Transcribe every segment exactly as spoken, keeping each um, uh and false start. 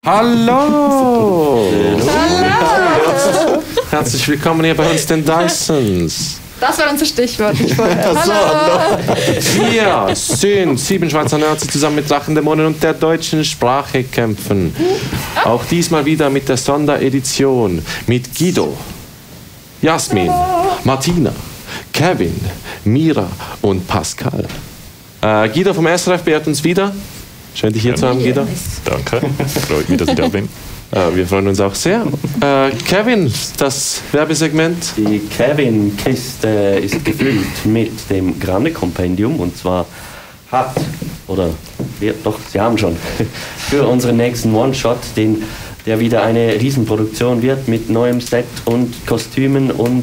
Hallo! Hallo! Herzlich willkommen hier bei uns, den Dysons. Das war unser Stichwort. Nicht vorher. Hallo! Wir sind sieben Schweizer Nerds, die zusammen mit Drachendämonen und der deutschen Sprache kämpfen. Auch diesmal wieder mit der Sonderedition mit Guido, Jasmin, Martina, Kevin, Mira und Pascal. Äh, Guido vom S R F beehrt uns wieder. Schön, dich hier zu haben, Guido. Danke, freut mich, dass ich da bin. Äh, wir freuen uns auch sehr. Äh, Kevin, das Werbesegment. Die Kevin-Kiste ist gefüllt mit dem Grande-Kompendium und zwar hat, oder wir, doch, Sie haben schon, für unseren nächsten One-Shot, den, der wieder eine Riesenproduktion wird mit neuem Set und Kostümen und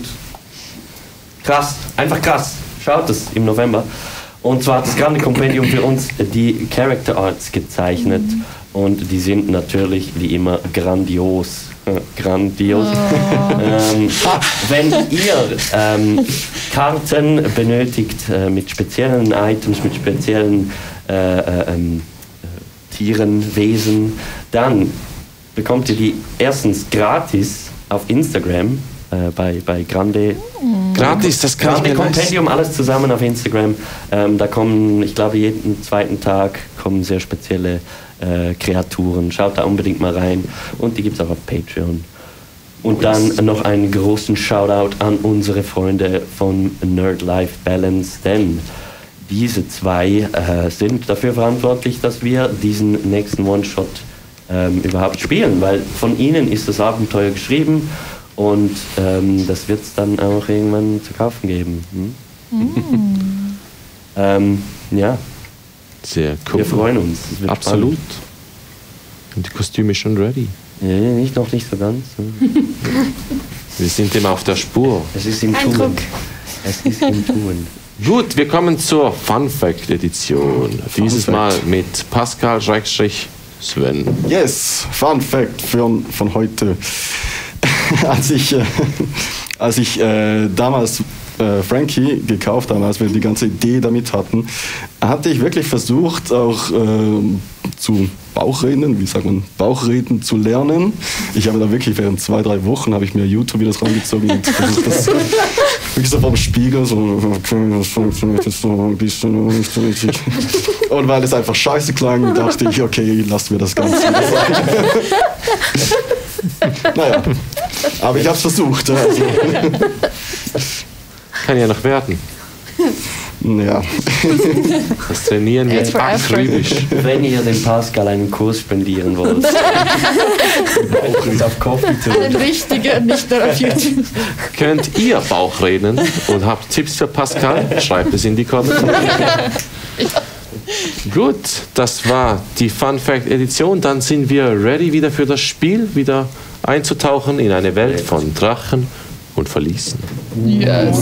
krass, einfach krass. Schaut es im November. Und zwar hat das Grande Kompendium für uns die Character Arts gezeichnet und die sind natürlich wie immer grandios. Grandios. Oh. Ähm, wenn ihr ähm, Karten benötigt äh, mit speziellen Items, mit speziellen äh, äh, äh, Tieren, Wesen, dann bekommt ihr die erstens gratis auf Instagram. Äh, bei, bei Grande. Gratis, das kann Grande ich mir Kompendium, alles zusammen auf Instagram. Ähm, da kommen, ich glaube, jeden zweiten Tag kommen sehr spezielle äh, Kreaturen. Schaut da unbedingt mal rein. Und die gibt es auch auf Patreon. Und dann noch einen großen Shoutout an unsere Freunde von Nerd-Life Balance, denn diese zwei äh, sind dafür verantwortlich, dass wir diesen nächsten One-Shot ähm, überhaupt spielen, weil von ihnen ist das Abenteuer geschrieben. Und ähm, das wird es dann auch irgendwann zu kaufen geben. Hm? Mm. ähm, ja. Sehr cool. Wir freuen uns. Absolut. Spannend. Und die Kostüme schon ready? Ja, nicht, noch nicht so ganz. Wir sind immer auf der Spur. Es ist im Ein Tun. Druck. Es ist im Tun. Gut, wir kommen zur Fun Fact Edition. Fun Dieses Fact. Mal mit Pascal Sven. Yes, Fun Fact für, von heute. als ich, äh, als ich äh, damals äh, Frankie gekauft habe, als wir die ganze Idee damit hatten, hatte ich wirklich versucht, auch äh, zu Bauchreden, wie sagt man, Bauchreden zu lernen. Ich habe da wirklich während zwei, drei Wochen habe ich mir YouTube-Videos rangezogen und versucht, das wirklich so vom Spiegel, so, okay, das funktioniert jetzt so ein bisschen nicht so richtig. Und weil es einfach scheiße klang, dachte ich, okay, lassen wir das Ganze sein. Naja, aber ich habe es versucht. Also. Kann ja noch werden. Ja. Das trainieren wir jetzt akribisch. Wenn ihr dem Pascal einen Kurs spendieren wollt. auf Coffee Einen richtigen, nicht nur auf YouTube. Könnt ihr Bauchreden und habt Tipps für Pascal? Schreibt es in die Kommentare. Ja. Gut, das war die Fun Fact Edition. Dann sind wir ready wieder für das Spiel, wieder einzutauchen in eine Welt von Drachen und Verließen. Yes.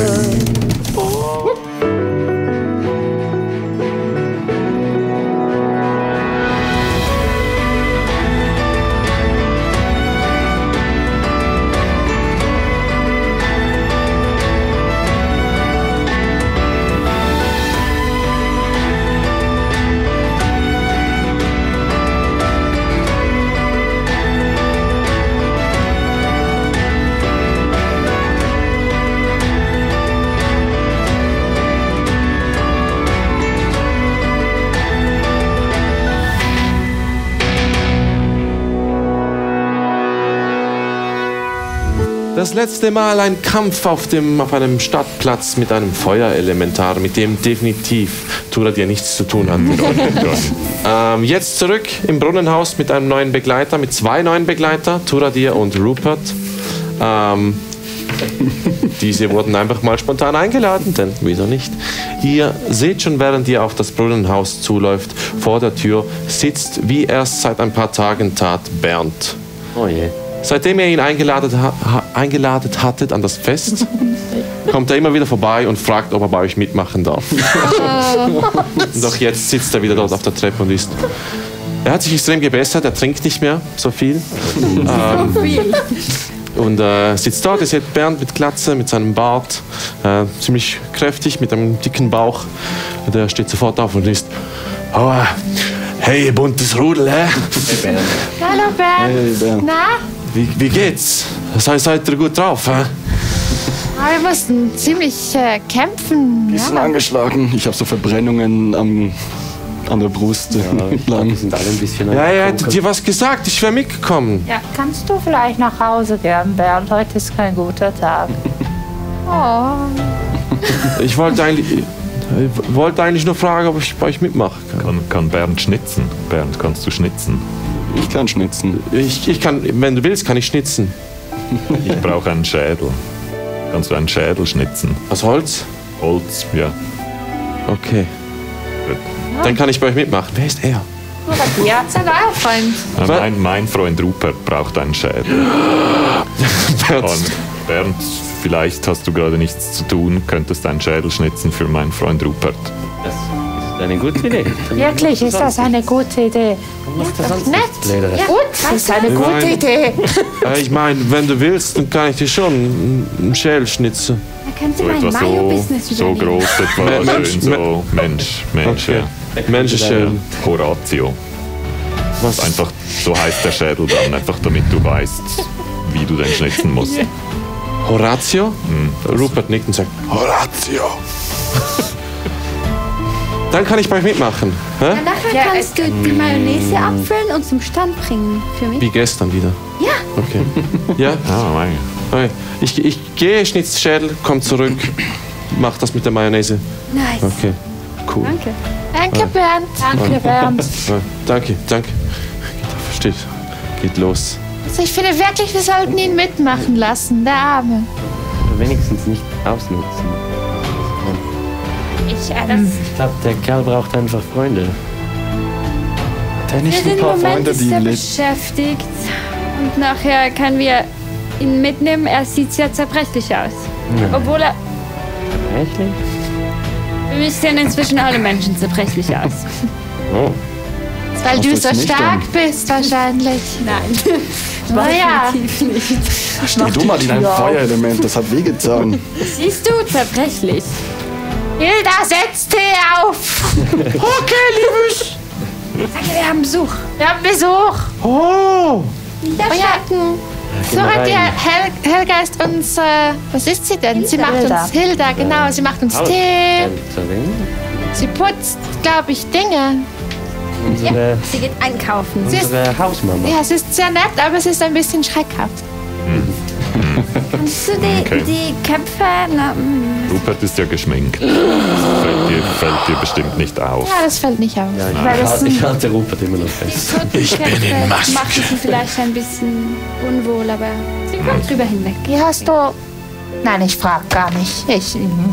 Das letzte Mal ein Kampf auf, dem, auf einem Stadtplatz mit einem Feuerelementar, mit dem definitiv Tura dir nichts zu tun hat. ähm, jetzt zurück im Brunnenhaus mit einem neuen Begleiter, mit zwei neuen Begleitern, Turadir und Rupert. Ähm, diese wurden einfach mal spontan eingeladen, denn wieso nicht? Ihr seht schon, während ihr auf das Brunnenhaus zuläuft, vor der Tür sitzt, wie erst seit ein paar Tagen tat, Bernd. Oh je. Seitdem ihr ihn eingeladen, ha eingeladen hattet an das Fest, kommt er immer wieder vorbei und fragt, ob er bei euch mitmachen darf. Doch jetzt sitzt er wieder dort auf der Treppe und ist... Er hat sich extrem gebessert, er trinkt nicht mehr so viel. ähm, und äh, sitzt dort, ihr seht Bernd mit Glatze, mit seinem Bart, äh, ziemlich kräftig, mit einem dicken Bauch. Der steht sofort auf und ist... Oh, Hey, buntes Rudel, hä? Hallo Bernd. Hey, Bernd. Na? Wie, wie geht's? Seid, seid ihr gut drauf, hä? Ah, wir mussten ziemlich äh, kämpfen. Wir sind Ja. angeschlagen. Ich habe so Verbrennungen am, an der Brust. Ja, ich glaub, lang. wir sind alle ein bisschen Ja, ja, hättet angetrunken. dir was gesagt, ich wäre mitgekommen. Ja, kannst du vielleicht nach Hause gehen, Bernd? Heute ist kein guter Tag. Oh. Ich wollte eigentlich, ich wollte eigentlich nur fragen, ob ich bei euch mitmachen kann. Kann, kann Bernd schnitzen? Bernd, kannst du schnitzen? Ich kann schnitzen. Ich, ich kann, wenn du willst, kann ich schnitzen. Ich brauche einen Schädel. Kannst du einen Schädel schnitzen? Aus Holz? Holz, ja. Okay. Gut. Dann kann ich bei euch mitmachen. Wer ist er? Ja, ist ein neuer Freund. Äh, Was? Mein, mein Freund Rupert braucht einen Schädel. Und Bernd, vielleicht hast du gerade nichts zu tun, könntest einen Schädel schnitzen für meinen Freund Rupert. Das ist eine gute Idee. Wirklich, ist das eine gute Idee? Ja, doch nett. Leder. Ja, Gut, das ist eine Ich gute meine- Idee. Äh, ich meine, wenn du willst, dann kann ich dir schon einen Schädel schnitzen. Da kannst du So mein etwas so, Mayo-Business so übernehmen. groß etwa, Mensch, schön so Mensch, Mensch, Okay. ja. Menschenschädel. Horatio. Was? Einfach, so heißt der Schädel dann, einfach damit du weißt, wie du den schnitzen musst. Horatio? Hm. Rupert nickt und sagt, Horatio. Dann kann ich bei euch mitmachen. Hä? Ja, nachher Ja, kannst du die Mayonnaise abfüllen und zum Stand bringen für mich. Wie gestern wieder. Ja. Okay. Ja? Ah, mein. Okay. Ich, ich gehe, schnitz Schädel, komm zurück, mach das mit der Mayonnaise. Nice. Okay. Cool. Danke. Danke, Bernd. Danke, Bernd. Ja, danke, danke. Versteht. Geht los. Also ich finde wirklich, wir sollten ihn mitmachen lassen, der Arme. Wenigstens nicht ausnutzen. Ich, äh, das, Ich glaube, der Kerl braucht einfach Freunde. Hat er Wir nicht sind ein im paar Moment Freunde, ist die er le- beschäftigt. Und nachher können wir ihn mitnehmen. Er sieht sehr zerbrechlich aus. Obwohl er... Wirklich? Für mich sehen inzwischen alle Menschen zerbrechlich aus. Oh. Weil Hast du du so es nicht stark dann? bist, wahrscheinlich. Nein. Naja, Definitiv nicht. Steh du mal in ein Feuerelement, das hat wehgetan. Siehst du, zerbrechlich. Hilda, setz Tee auf. Okay, liebes. Sag, wir haben Besuch. Wir haben Besuch. Oh! Nicht Oh ja, erschrecken. so mal hat rein. ja Hel Helga ist uns, äh, was ist sie denn? Sie macht Hilda. uns, Hilda, genau, sie macht uns Haus- Tee. Tänzerin. Sie putzt, glaube ich, Dinge. Unsere, Sie geht einkaufen. Sie ist, unsere Hausmama. ja, es ist sehr nett, aber es ist ein bisschen schreckhaft. Kannst du die, Okay. die Köpfe... Na, mm, Rupert ist ja geschminkt. Das fällt dir, fällt dir bestimmt nicht auf. Ja, das fällt nicht auf. weil das Ich sind halte Rupert immer noch fest. ich bin in Maske. Machen sie vielleicht ein bisschen unwohl, aber sie kommt drüber hinweg. wie hast du... Nein, ich frage gar nicht. Ich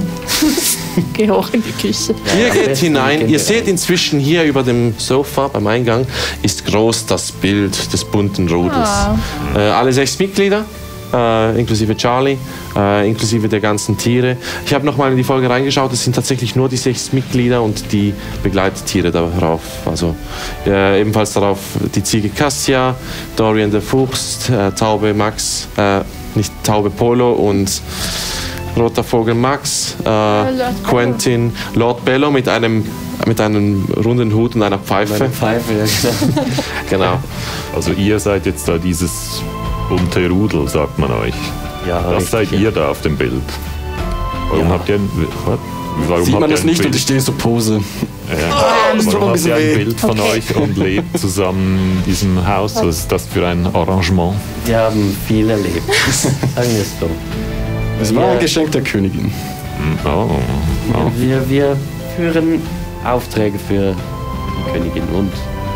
gehe hoch in die Küche. Ihr geht besten hinein. Kinder. Ihr seht inzwischen hier über dem Sofa beim Eingang ist groß das Bild des bunten Rudels. Äh, alle sechs Mitglieder, äh, inklusive Charlie, äh, inklusive der ganzen Tiere. Ich habe nochmal in die Folge reingeschaut. Es sind tatsächlich nur die sechs Mitglieder und die Begleittiere darauf. Also äh, ebenfalls darauf die Ziege Cassia, Dorian der Fuchs, äh, Taube Max, äh, nicht Taube Polo und Roter Vogel Max, äh, Lord Quentin, Lord Bello mit einem, mit einem runden Hut und einer Pfeife. Meine Pfeife, ja, genau. Genau. Also ihr seid jetzt da dieses bunte Rudel, sagt man euch. Ja, Das seid richtig, ihr da auf dem Bild. Warum Ja. habt ihr ein, was? Warum Sieht habt man ihr das ein nicht und Bild? ich stehe so Pose. Ja. das tut Warum ein habt bisschen ihr ein weh. Bild von euch und lebt zusammen in diesem Haus? Was ist das für ein Arrangement? Wir haben viel erlebt. Sagen wir es so. Es war Ja. ein Geschenk der Königin. Hm, Oh, oh. Wir, wir führen Aufträge für die Königin und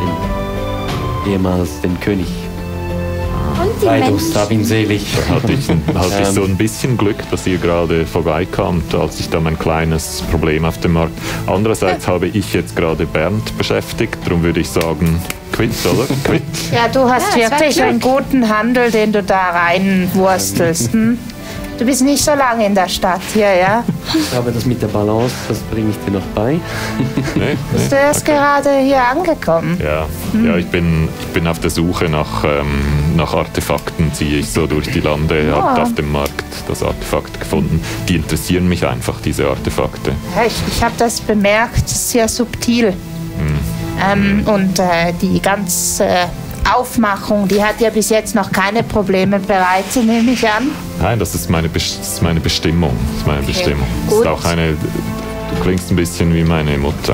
den, ehemals den König. Und die Weidus, Menschen. hab ihn selig. Hatte ich, hatte ich Ähm. so ein bisschen Glück, dass ihr gerade vorbeikamt, als ich da mein kleines Problem auf dem Markt. Andererseits habe ich jetzt gerade Bernd beschäftigt, darum würde ich sagen, quitt, oder? Quitt. Ja, du hast Ja, es war wirklich Glück. einen guten Handel, den du da reinwurstelst. Hm? Du bist nicht so lange in der Stadt hier, ja? Aber das mit der Balance, das bringe ich dir noch bei. Nee, Bist nee. du erst gerade hier angekommen? Ja, ja ich, bin, ich bin auf der Suche nach, ähm, nach Artefakten, ziehe ich so durch die Lande, habe auf dem Markt das Artefakt gefunden. Die interessieren mich einfach, diese Artefakte. Ja, ich ich habe das bemerkt, sehr subtil. Ähm, und äh, die ganze Aufmachung, die hat ja bis jetzt noch keine Probleme bereitet, nehme ich an. Nein, das ist meine, Best- das ist meine Bestimmung. Das ist meine Okay, Bestimmung. Das gut. ist auch eine. Du klingst ein bisschen wie meine Mutter.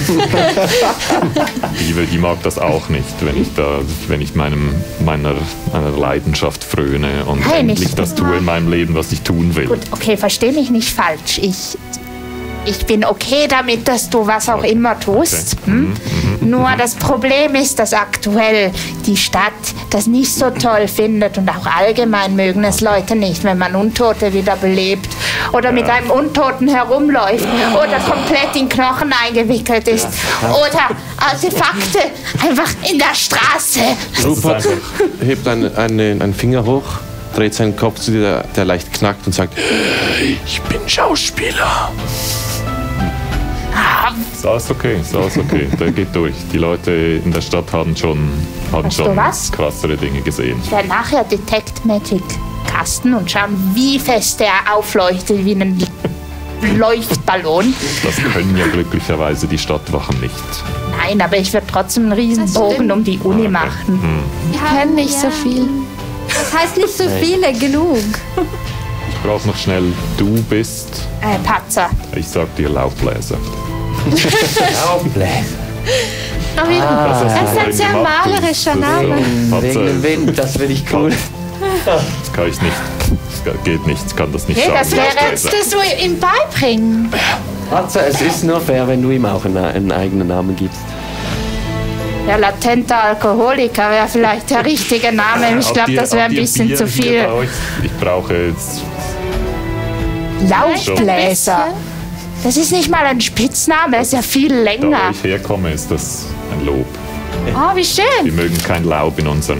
die, die mag das auch nicht, wenn ich da, wenn ich meinem, meiner, meiner Leidenschaft fröne und Hey, nicht endlich das immer. tue in meinem Leben, was ich tun will. Gut, okay, versteh mich nicht falsch. Ich, ich bin okay damit, dass du was auch immer tust. Okay. Hm? Nur das Problem ist, dass aktuell die Stadt das nicht so toll findet und auch allgemein mögen es Leute nicht, wenn man Untote wiederbelebt oder mit einem Untoten herumläuft oder komplett in Knochen eingewickelt ist oder Artefakte einfach in der Straße. Rupert hebt einen, einen, einen Finger hoch, dreht seinen Kopf zu dir, der, der leicht knackt und sagt, ich bin Schauspieler. Ist alles okay, ist alles okay. Der geht durch. Die Leute in der Stadt haben schon, haben Weißt du schon was? krassere Dinge gesehen. Ich werde nachher Detect Magic casten und schauen, wie fest der aufleuchtet, wie ein Leuchtballon. Das können ja glücklicherweise die Stadtwachen nicht. Nein, aber ich werde trotzdem einen Riesenbogen um die Uni machen. Wir können nicht so viel. Das heißt nicht so viele, genug. Ich brauche noch schnell, du bist, Äh, Patzer. ich sag dir Laubbläser. Laubbläser. Das ist ein sehr malerischer Name. Wegen dem Wind, das finde ich cool. Das kann ich nicht. Das geht nicht, ich kann das nicht Hey, sagen. das wäre Kannst du es so ihm beibringen? Also, es ist nur fair, wenn du ihm auch einen, einen eigenen Namen gibst. Der latente Alkoholiker wäre vielleicht der richtige Name. Ich Habt glaube, ihr- das wäre habt ein ihr bisschen Bier zu hier viel. bei euch? Ich brauche jetzt. Laubbläser. Das ist nicht mal ein Spitzname, das ist ja viel Da wo länger. ich herkomme, ist das ein Lob. Oh, wie Wir schön. mögen kein Laub in unseren.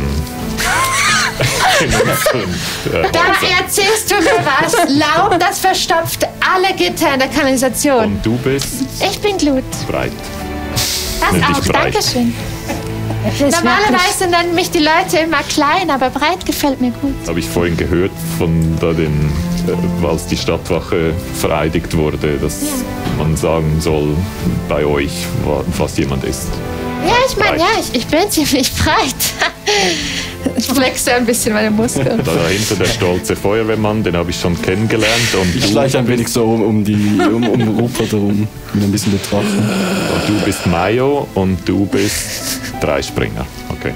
in unseren äh, Da Häusern. erzählst du mir was. Laub, das verstopft alle Gitter in der Kanalisation. Und du bist Ich bin Glut. breit. Das Nenn dich auch, breit. Dankeschön. Das ist wirklich- Normalerweise nennen mich die Leute immer klein, aber breit gefällt mir gut. Habe ich vorhin gehört von da den, äh, als die Stadtwache vereidigt wurde, dass man sagen soll bei euch, wa- was jemand ist. Ja, ich meine, ja, ich, ich bin ziemlich breit. Ich flexe ein bisschen meine Muskeln. Da dahinter der stolze Feuerwehrmann, den habe ich schon kennengelernt. Und Ich du, schleiche ein wenig so um, um, die, um, um Rupert herum, ihn ein bisschen betrachten. und du bist Mayo und du bist Dreispringer. Okay.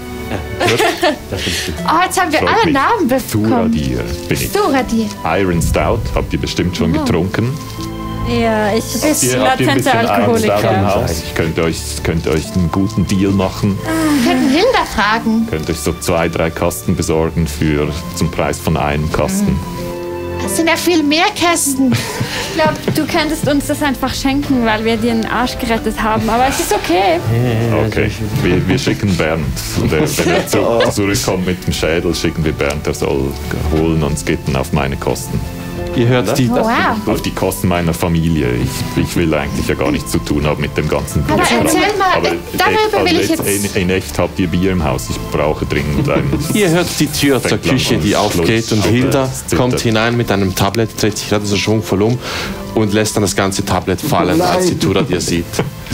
Oh, jetzt haben wir Freut alle mich. Namen bekommen. Duradier bin ich. Duradier. Iron Stout habt ihr bestimmt schon getrunken. Ja, ich Habt ihr, habt ihr ein latenter bisschen Iron Stout im Alkoholiker. Haus? Ich könnte euch, könnte euch einen guten Deal machen. Wir könnten Hilda fragen. Könnt euch so zwei, drei Kasten besorgen für zum Preis von einem Kasten. Das sind ja viel mehr Kästen. Ich glaube, du könntest uns das einfach schenken, weil wir dir den Arsch gerettet haben. Aber es ist okay. Okay, wir, wir schicken Bernd. Und er, wenn er zu, zurückkommt mit dem Schädel, schicken wir Bernd. Er soll holen und es geht dann auf meine Kosten. Ihr hört die, Oh, wow. Auf die Kosten meiner Familie. Ich, ich will eigentlich ja gar nichts zu tun haben mit dem ganzen Bier. Aber erzähl mal, Aber darüber will ich echt, jetzt- In, in echt habt ihr Bier im Haus. Ich brauche dringend ein. Ihr hört die Tür zur Fängt Küche, die langsam aufgeht und Schluss. Hilda Es zittert. kommt hinein mit einem Tablet, dreht sich gerade so schwungvoll um und lässt dann das ganze Tablet fallen, Nein. als die Turadier sieht.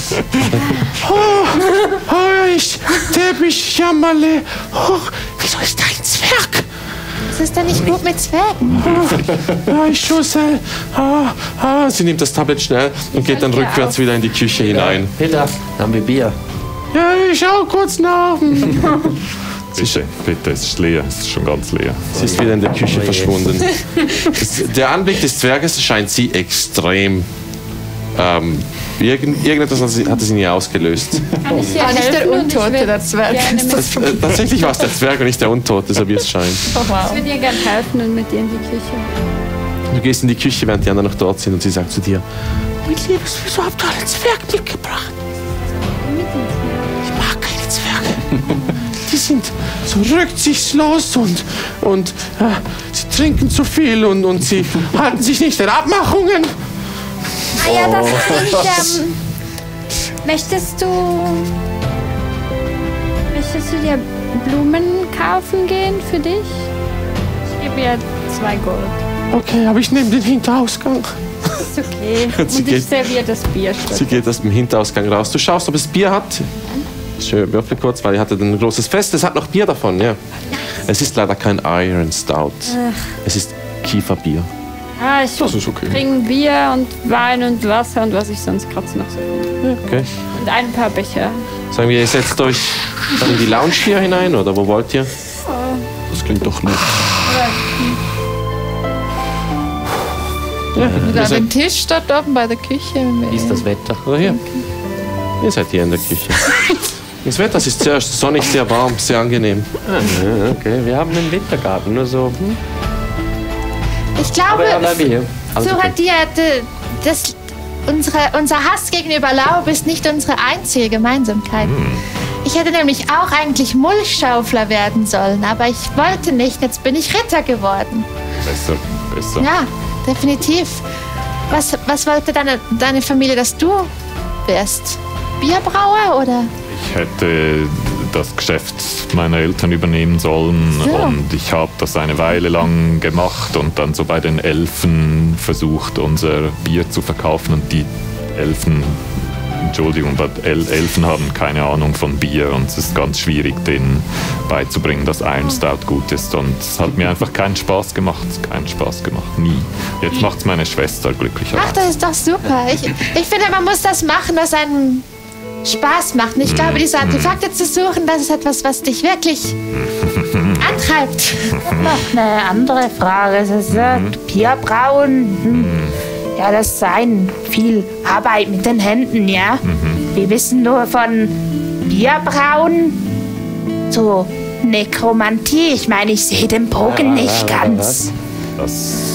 oh, oh, ich, Teppich, Jammerle. Oh, wieso ist da ein Zwerg? Das ist doch nicht gut mit Zwergen. Ja, ich Schussel. Ah, ah. Sie nimmt das Tablet schnell und geht dann rückwärts wieder in die Küche hinein. Hilda, haben wir Bier? Ja, ich schau kurz nach. Bitte, bitte, es ist leer. Es ist schon ganz leer. Sie ist wieder in der Küche verschwunden. Es- Der Anblick des Zwerges scheint sie extrem. Ähm, irgend, irgendetwas hat, sie, hat es in ihr ausgelöst. Kann ich dir War nicht der helfen? Und ich Untote, würd der Zwerg. gerne mit- Das, äh, tatsächlich war es der Zwerg und nicht der Untote, so wie es scheint. Oh, wow. Ich würde dir gerne helfen und mit dir in die Küche. Du gehst in die Küche, während die anderen noch dort sind und sie sagt zu dir, mein Liebes, wieso habt ihr einen Zwerg mitgebracht? Ich mag keine Zwerge. Die sind so rücksichtslos und, und äh, sie trinken zu viel und, und sie halten sich nicht an Abmachungen. Ah ja, das kann ich. Ähm, möchtest du. Möchtest du dir Blumen kaufen gehen für dich? Ich gebe dir zwei Gold. Okay, aber ich nehme den Hinterausgang. ist okay. Und Und, sie ich geht- serviere das Bier schon. Sie geht aus dem Hinterausgang raus. Du schaust, ob es Bier hat. Schön, würfel kurz, weil ihr hattet ein großes Fest. Es hat noch Bier davon, ja. Es ist leider kein Iron Stout. Es ist Kieferbier. Ah, ich Das ist okay. bringe Bier und Wein und Wasser und was ich sonst gerade noch so finde. Okay. Und ein paar Becher. Sagen wir, ihr setzt euch dann in die Lounge hier hinein, oder wo wollt ihr? Das klingt doch nett. Ja, Und ihr an seid, den Tisch dort oben bei der Küche. Wie ist das Wetter? oder hier. Ihr seid hier in der Küche. Das Wetter ist sehr sonnig, sehr warm, sehr angenehm. Ah, okay, wir haben einen Wintergarten, nur so. Hm. Ich glaube, Aber ja, bleib hier. Alles so okay. hat dir d- das, unsere, unser Hass gegenüber Laub ist nicht unsere einzige Gemeinsamkeit. Ich hätte nämlich auch eigentlich Mulchschaufler werden sollen, aber ich wollte nicht. Jetzt bin ich Ritter geworden. Besser, besser. Ja, definitiv. Was, was wollte deine, deine Familie, dass du wärst? Bierbrauer oder? Ich hätte das Geschäft meiner Eltern übernehmen sollen So. und ich habe das eine Weile lang gemacht und dann so bei den Elfen versucht, unser Bier zu verkaufen und die Elfen, Entschuldigung, aber El Elfen haben keine Ahnung von Bier und es ist ganz schwierig, denen beizubringen, dass Iron Stout gut ist und es hat mir einfach keinen Spaß gemacht, keinen Spaß gemacht, nie. Jetzt macht es meine Schwester glücklicherweise. Ach, das ist doch super. Ich, ich finde, man muss das machen, was einem Spaß macht. Und ich glaube, diese Artefakte zu suchen, das ist etwas, was dich wirklich antreibt. Noch eine andere Frage. Es ist, äh, Bierbrauen, hm. ja, das ist ein viel Arbeit mit den Händen, ja. Wir wissen nur von Bierbrauen zu Nekromantie. Ich meine, ich sehe den Bogen nicht ganz. Das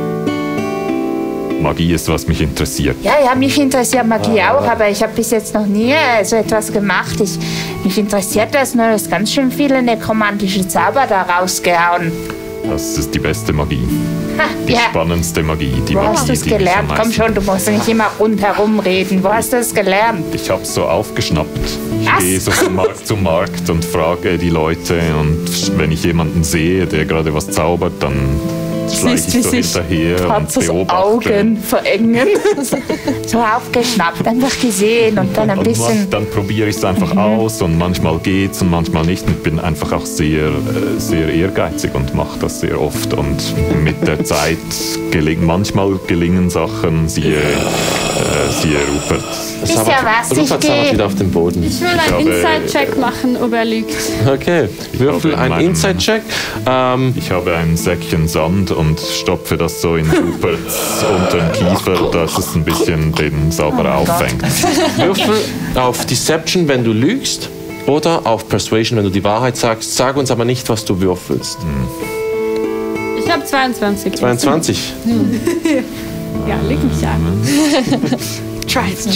Magie ist, was mich interessiert. Ja, ja, mich interessiert Magie auch, aber ich habe bis jetzt noch nie äh, so etwas gemacht. Ich, mich interessiert das nur, dass ganz schön viele nekromantische Zauber da rausgehauen. Das ist die beste Magie. Ha, Die ja. spannendste Magie. Die Wo Magie, hast du es die mich gelernt? am Komm meisten- schon, du musst nicht immer rundherum reden. Wo hast du es gelernt? Ich habe es so aufgeschnappt. Ich Was? gehe so von Markt zu Markt und frage die Leute und wenn ich jemanden sehe, der gerade was zaubert, dann schleiche Siehst, ich wie so sich hinterher und Patzers beobachte. Augen verengen. So aufgeschnappt, einfach gesehen und dann ein Und bisschen... was, dann probiere ich es einfach aus und manchmal geht's und manchmal nicht. Und bin einfach auch sehr, äh, sehr ehrgeizig und mache das sehr oft. Und mit der Zeit gelingen manchmal gelingen Sachen, siehe, äh, siehe Rupert. Wisst ihr was? Ich Rupert sabbert gehe. wieder auf den Boden. Ich will einen habe- Inside-Check machen, ob er lügt. Okay, würfel in einen meinem- Inside-Check. Ähm, Ich habe ein Säckchen Sand und stopfe das so in Ruperts unteren Kiefer, dass es ein bisschen den Sauber auffängt. Würfel auf Deception, wenn du lügst, oder auf Persuasion, wenn du die Wahrheit sagst. Sag uns aber nicht, was du würfelst. Ich habe zweiundzwanzig. zweiundzwanzig. Ja, leg mich an. Try it.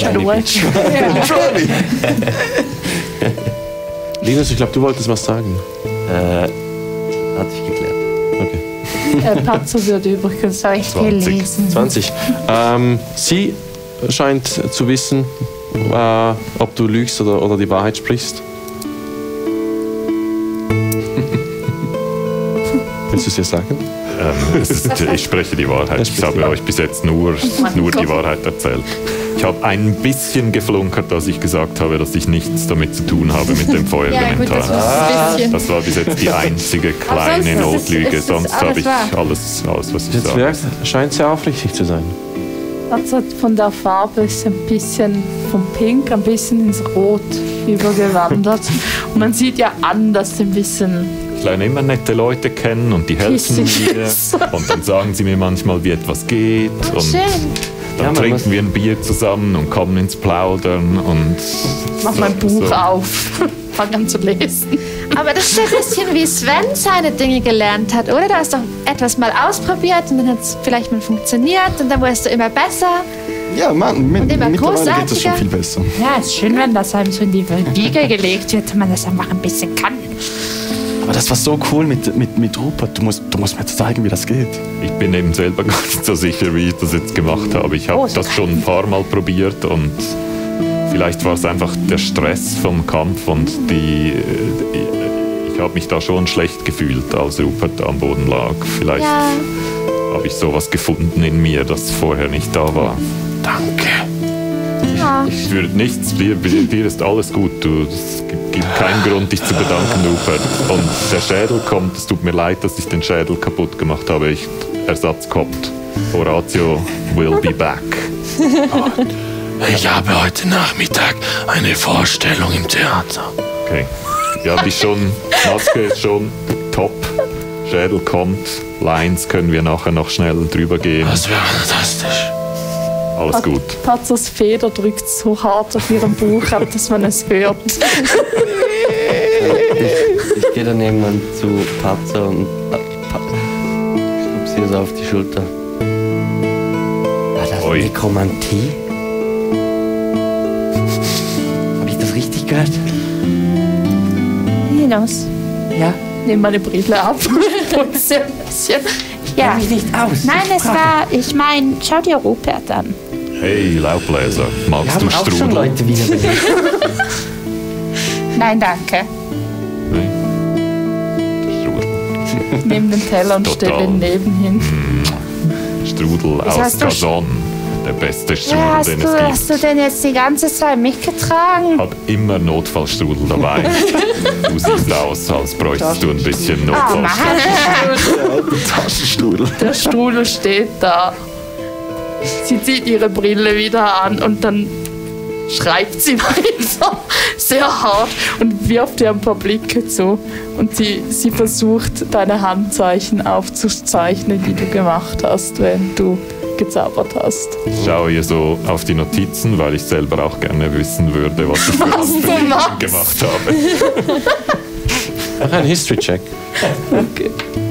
Linus, ich glaube, du wolltest was sagen. Äh, hat sich geklärt. Okay. Äh, Patzer wird übrigens euch zwanzig. gelesen. zwanzig. Ähm, sie scheint zu wissen, äh, ob du lügst oder, oder die Wahrheit sprichst. Willst du es ihr sagen? Ähm, es ist, ich spreche die Wahrheit. Ich habe euch bis jetzt nur, nur die Wahrheit erzählt. Ich habe ein bisschen geflunkert, als ich gesagt habe, dass ich nichts damit zu tun habe mit dem Ja, gut, das Feuerelementar. war ein bisschen. Das war bis jetzt die einzige Aber sonst kleine ist es- Notlüge. ist es Sonst alles habe ich wahr. alles, alles, was ich Jetzt sage. wirkt, scheint sehr aufrichtig zu sein. Patzer hat von der Farbe ist ein bisschen vom Pink ein bisschen ins Rot übergewandert. Und man sieht ja an, dass sie ein bisschen... Ich lerne immer nette Leute kennen und die helfen Pissig mir. ist. Und dann sagen sie mir manchmal, wie etwas geht. Und Schön. dann Ja, man trinken muss- wir ein Bier zusammen und kommen ins Plaudern. Und Mach mein so- Buch so. auf. Fang an zu lesen. Aber das ist ein bisschen wie Sven seine Dinge gelernt hat, oder? Du hast doch etwas mal ausprobiert und dann hat es vielleicht mal funktioniert und dann wurdest du immer besser. Ja, Mann, mit, Und immer mittlerweile geht das großartiger. schon viel besser. Ja, ist schön, wenn das einem so in die Wiege gelegt wird und man das einfach ein bisschen kann. Aber das war so cool mit, mit, mit Rupert. Du musst, du musst mir zeigen, wie das geht. Ich bin eben selber gar nicht so sicher, wie ich das jetzt gemacht habe. Ich habe Oh, so das schon ein paar Mal probiert und vielleicht war es einfach der Stress vom Kampf und die. äh, Ich habe mich da schon schlecht gefühlt, als Rupert am Boden lag. Vielleicht Ja. habe ich sowas gefunden in mir, das vorher nicht da war. Danke. Ja. Für nichts, dir, dir ist alles gut. Du, es gibt keinen Grund, dich zu bedanken, Rupert. Und der Schädel kommt, es tut mir leid, dass ich den Schädel kaputt gemacht habe. Ich, Ersatz kommt. Horatio will be back. Ich habe heute Nachmittag eine Vorstellung im Theater. Okay. Ja, die schon, Maske ist schon top. Schädel kommt. Lines können wir nachher noch schnell drüber gehen. Das wäre fantastisch. Alles gut. Patzos Feder drückt so hart auf ihrem Buch ab, dass man es hört. Ich, ich gehe dann irgendwann zu Patzer und äh, pa schub sie so auf die Schulter. War das Oi. Nekromantie? Habe ich das richtig gehört? Linus. Ja? Nehme meine Brille ab. Putze ein bisschen. Ja. Kenn mich nicht aus. Nein, es war, ich meine, schau dir Rupert an. Hey, Laubbläser, Wir magst haben du auch schon Strudel? Leute wiederbelebt. Nein, danke. Nein. Strudel. Nehme den Teller und Total. stelle ihn nebenhin. Strudel aus hast du- Kazan. Der beste Strudel, Ja, hast den du, es gibt. hast du den jetzt die ganze Zeit mitgetragen? Hab immer Notfallstrudel dabei. Du siehst aus, als bräuchtest du ein bisschen Oh, Notfallstrudel. Mann. Taschenstrudel. Der Strudel steht da. Sie zieht ihre Brille wieder an und dann schreibt sie weiter sehr hart und wirft dir ein paar Blicke zu. Und sie, sie versucht, deine Handzeichen aufzuzeichnen, die du gemacht hast, wenn du gezaubert hast. Ich schaue hier so auf die Notizen, weil ich selber auch gerne wissen würde, was ich für Was du Handlungen machst. gemacht habe. Mach einen History-Check. Okay.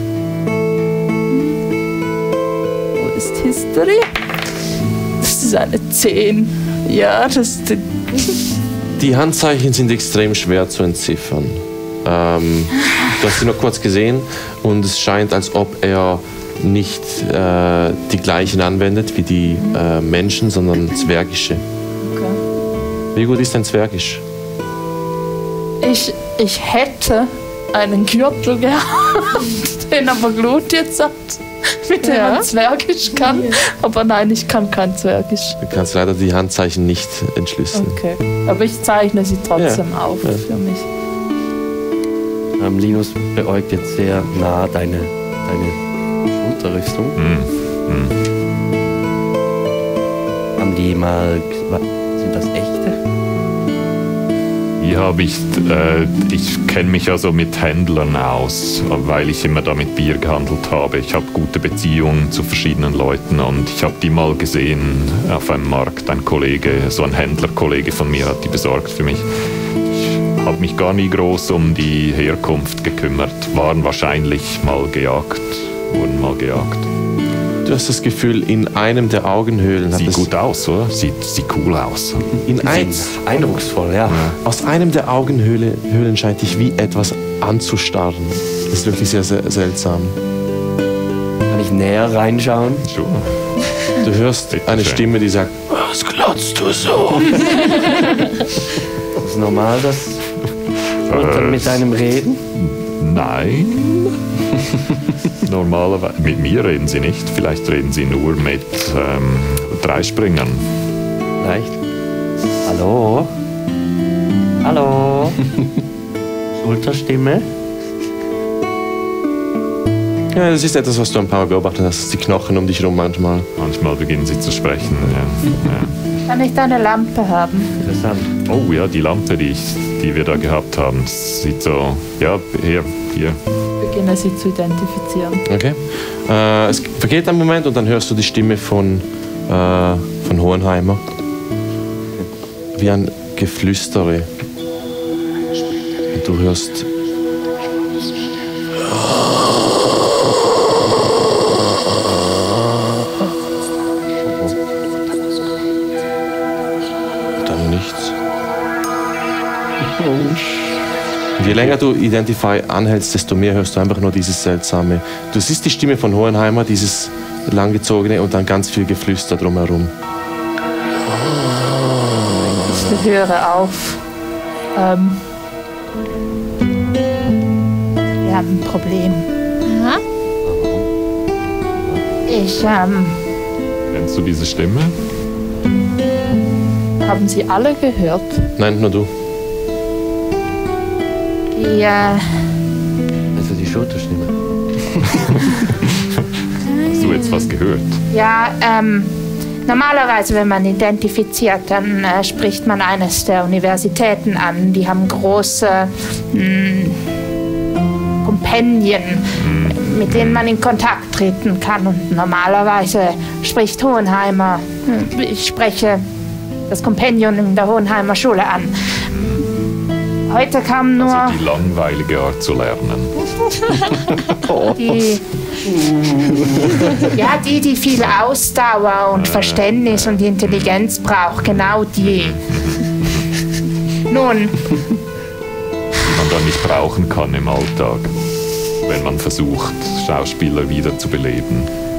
Wo ist History? Das ist eine zehn. Ja, das ist die Die Handzeichen sind extrem schwer zu entziffern. Ähm, du hast sie nur kurz gesehen und es scheint, als ob er nicht äh, die gleichen anwendet wie die äh, Menschen, sondern Zwergische. Okay. Wie gut ist dein Zwergisch? Ich, ich hätte einen Gürtel gehabt, den aber Glut jetzt hat, mit dem Ja. man Zwergisch kann. Aber nein, ich kann kein Zwergisch. Du kannst leider die Handzeichen nicht entschlüsseln. Okay. Aber ich zeichne sie trotzdem auf Ja. für mich. Ähm, Linus beäugt jetzt sehr nah deine, deine Schulterrüstung. Hm. Haben die mal... Sind das echte? Hier habe ich, äh, ich kenne mich also mit Händlern aus, weil ich immer da mit Bier gehandelt habe. Ich habe gute Beziehungen zu verschiedenen Leuten und ich habe die mal gesehen auf einem Markt. Ein Kollege, so ein Händlerkollege von mir hat die besorgt für mich. Ich habe mich gar nie groß um die Herkunft gekümmert. Waren wahrscheinlich mal gejagt, wurden mal gejagt. Du hast das Gefühl, in einem der Augenhöhlen hat Sieht es, gut aus, oder? Sieht, sieht cool aus. in ein, Eindrucksvoll, ja. aus einem der Augenhöhlen Höhlen scheint dich wie etwas anzustarren. Das ist wirklich sehr, sehr seltsam. Kann ich näher reinschauen? Schon. Du hörst Bitte eine schön. Stimme, die sagt, was glotzt du so? Ist es normal, dass Leute mit einem reden? Nein. Normalerweise. Mit mir reden sie nicht. Vielleicht reden sie nur mit ähm, Dreispringern. Vielleicht. Hallo? Hallo? Schulterstimme? Ja, das ist etwas, was du ein paar Mal beobachtet hast. Die Knochen um dich herum manchmal. Manchmal beginnen sie zu sprechen. Ja. Kann ich deine Lampe haben? Interessant. Ja. Oh ja, die Lampe, die, ich, die wir da gehabt haben, sieht so. Ja, hier, hier. Ich beginne sie zu identifizieren. Okay. Äh, es vergeht ein Moment und dann hörst du die Stimme von, äh, von Hohenheimer. Wie ein Geflüstere. Und du hörst. Dann nichts. Und je länger du Identify anhältst, desto mehr hörst du einfach nur dieses seltsame. Du siehst die Stimme von Hohenheimer, dieses langgezogene und dann ganz viel Geflüster drumherum. Ich höre auf. Ähm, wir haben ein Problem. Aha. Ich, ähm, Kennst du diese Stimme? Haben Sie alle gehört? Nein, nur du. die, äh, Also die Schulterstimme. Hast du jetzt was gehört? ja, ähm, normalerweise, wenn man identifiziert, dann äh, spricht man eines der Universitäten an. Die haben große mh, Kompendien, mit denen man in Kontakt treten kann. Und normalerweise spricht Hohenheimer, äh, ich spreche das Kompendium in der Hohenheimer Schule an. Heute kam nur Also die langweilige Art zu lernen. die, ja, die, die viel Ausdauer und Verständnis und Intelligenz braucht, genau die. Nun, Die man dann nicht brauchen kann im Alltag, wenn man versucht, Schauspieler wieder zu beleben.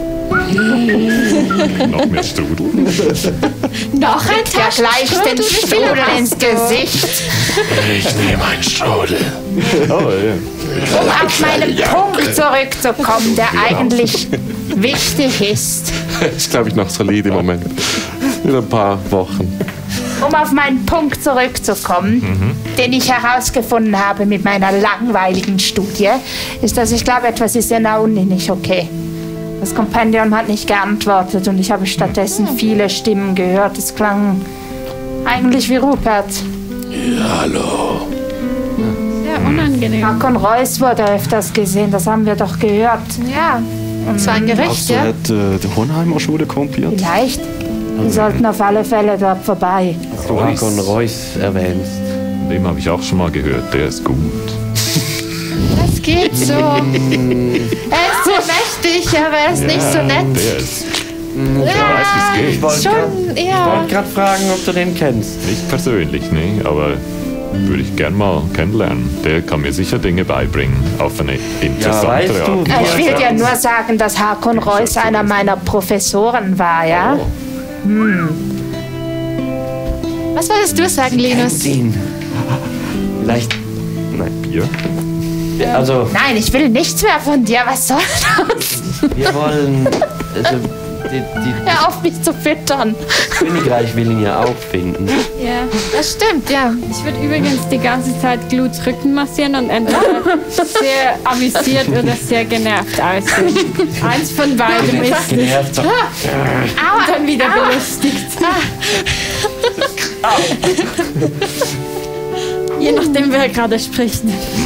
Noch mehr Strudel. Noch ein ja, gleich den Taschenstrudel, wie viele Strudel hast ins du? Gesicht, Ich nehme einen Strudel. Oh, ja. um auf meinen Punkt zurückzukommen, der eigentlich wichtig ist. Das ist, glaube ich, noch solid im Moment. In ein paar Wochen. Um auf meinen Punkt zurückzukommen, den ich herausgefunden habe mit meiner langweiligen Studie, ist, dass ich glaube, etwas ist in der Uni nicht okay. Das Kompendium hat nicht geantwortet und ich habe stattdessen viele Stimmen gehört. Es klang eigentlich wie Rupert. Hallo. Sehr unangenehm. Hakon Reus wurde öfters gesehen, das haben wir doch gehört. Ja, das war ein Gerücht, Hast du ja. nicht äh, die Hohenheimer Schule kompiert? Vielleicht. Wir sollten auf alle Fälle dort vorbei. Dass du Hakon Reus erwähnst. Dem habe ich auch schon mal gehört, der ist gut. Das geht so. Er ist sehr mächtig, aber er ist nicht so nett. Der ist Ja, weiß, wie's geht. Ich wollte schon, grad- ich ja. wollte gerade fragen, ob du den kennst. nicht persönlich, ne, aber würde ich gern mal kennenlernen. Der kann mir sicher Dinge beibringen, auf eine interessante weißt du, Art. wie- Ich will dir nur sagen, dass Hakon Reus einer meiner Professoren war, ja? Was wolltest du sagen, Linus? Kennst ihn. Vielleicht. Nein. Bier? Also, Nein, ich will nichts mehr von dir. Was soll das? wir wollen. Also, die, die, Hör auf, mich zu füttern. das Königreich will ihn ja auch finden. Ja. Das stimmt, ja. Ich würde übrigens die ganze Zeit Gluts Rücken massieren und entweder sehr amüsiert oder sehr genervt aussehen. Eins von beidem ist es. Genervt. So. Und dann wieder belustigt. Je nachdem, wer gerade spricht.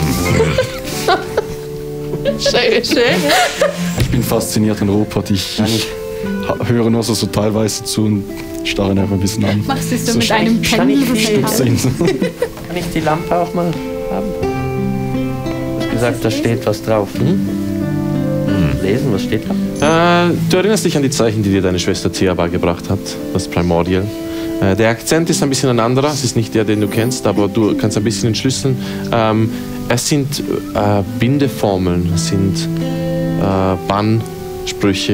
Schön, schön. Ich bin fasziniert von Rupert. Ich, ich ha- höre nur so, so teilweise zu und starre ihn einfach ein bisschen an. Machst du so, So mit einem kann ich Pendel? nicht so- Sehen. Kann ich die Lampe auch mal haben? Du hast gesagt, da steht was drauf. Hm? Lesen, was steht da? Äh, du erinnerst dich an die Zeichen, die dir deine Schwester Thea beigebracht hat, das Primordial. Äh, der Akzent ist ein bisschen ein anderer, es ist nicht der, den du kennst, aber du kannst ein bisschen entschlüsseln. Ähm, es sind äh, Bindeformeln, es sind äh, Bannsprüche.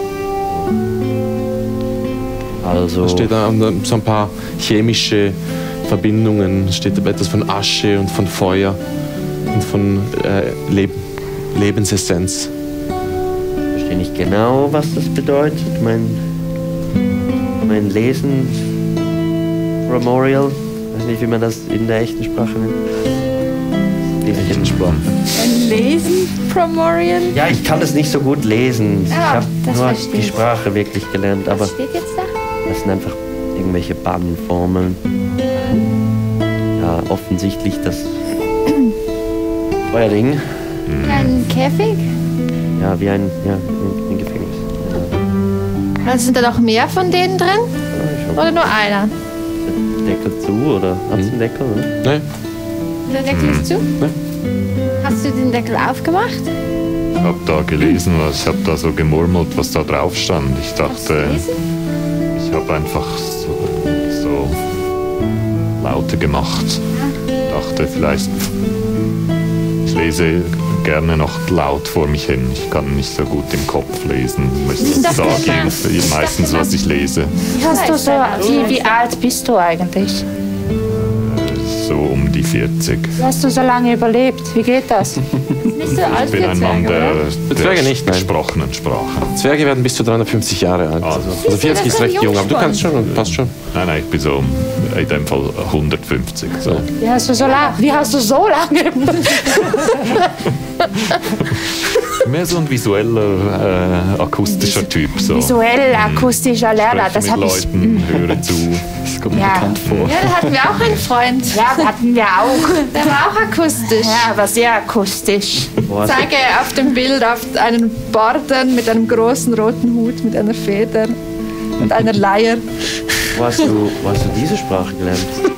Also, Da steht da so ein paar chemische Verbindungen, es steht etwas von Asche und von Feuer und von äh, Leb Lebensessenz. ich verstehe nicht genau, was das bedeutet. Mein, mein Lesen, Memorial, ich weiß nicht, wie man das in der echten Sprache nennt. Echten Sprache. Ein Lesen, Primordial? Ja, ich kann das nicht so gut lesen. ich Ja, habe das nur verstehe die ich. Sprache wirklich gelernt, aber Was steht jetzt da? das sind einfach irgendwelche Bannformeln. Ja, offensichtlich das Feuerding. Ein Käfig? Ja, wie ein, ja, ein, ein Gefängnis. Ja. Also sind da noch mehr von denen drin? Ich hoffe, Oder nur einer? Deckel zu oder hat's einen Deckel? Oder? Nein? Der Deckel ist zu? Hast du den Deckel aufgemacht? Ich habe da gelesen, was, ich habe da so gemurmelt, was da drauf stand. Ich dachte, ich habe einfach so, so Laute gemacht. Dachte vielleicht, ich lese gerne noch laut vor mich hin. Ich kann nicht so gut im Kopf lesen. Ich dachte, sage das- ihm meistens, was ich lese. Hast du so, wie, wie alt bist du eigentlich? So so um die vierzig. Wie hast du so lange überlebt? Wie geht das? Nicht so alt Ich bin für ein Mann Zwerge, der, oder? der Zwerge nicht, nein. gesprochenen Sprache. Zwerge werden bis zu dreihundertfünfzig Jahre alt. Also. Also vierzig das ist ein recht jung, aber du kannst schon und passt schon. Nein, nein, ich bin so in dem Fall hundertfünfzig. So. Wie hast du so lange? Wie hast du so lange? Mehr so ein visueller, äh, akustischer Typ. So. Visuell, akustischer Lerner. Spreche Das mit habe ich. Leuten, höre zu. Das kommt mir Ja. bekannt vor. Ja, da hatten wir auch einen Freund. Ja, hatten wir auch. Der war auch akustisch. Ja, aber sehr akustisch. Boah, Ich zeige auf dem Bild auf einen Borden mit einem großen roten Hut, mit einer Feder und einer Leier. wo, hast du, wo hast du diese Sprache gelernt?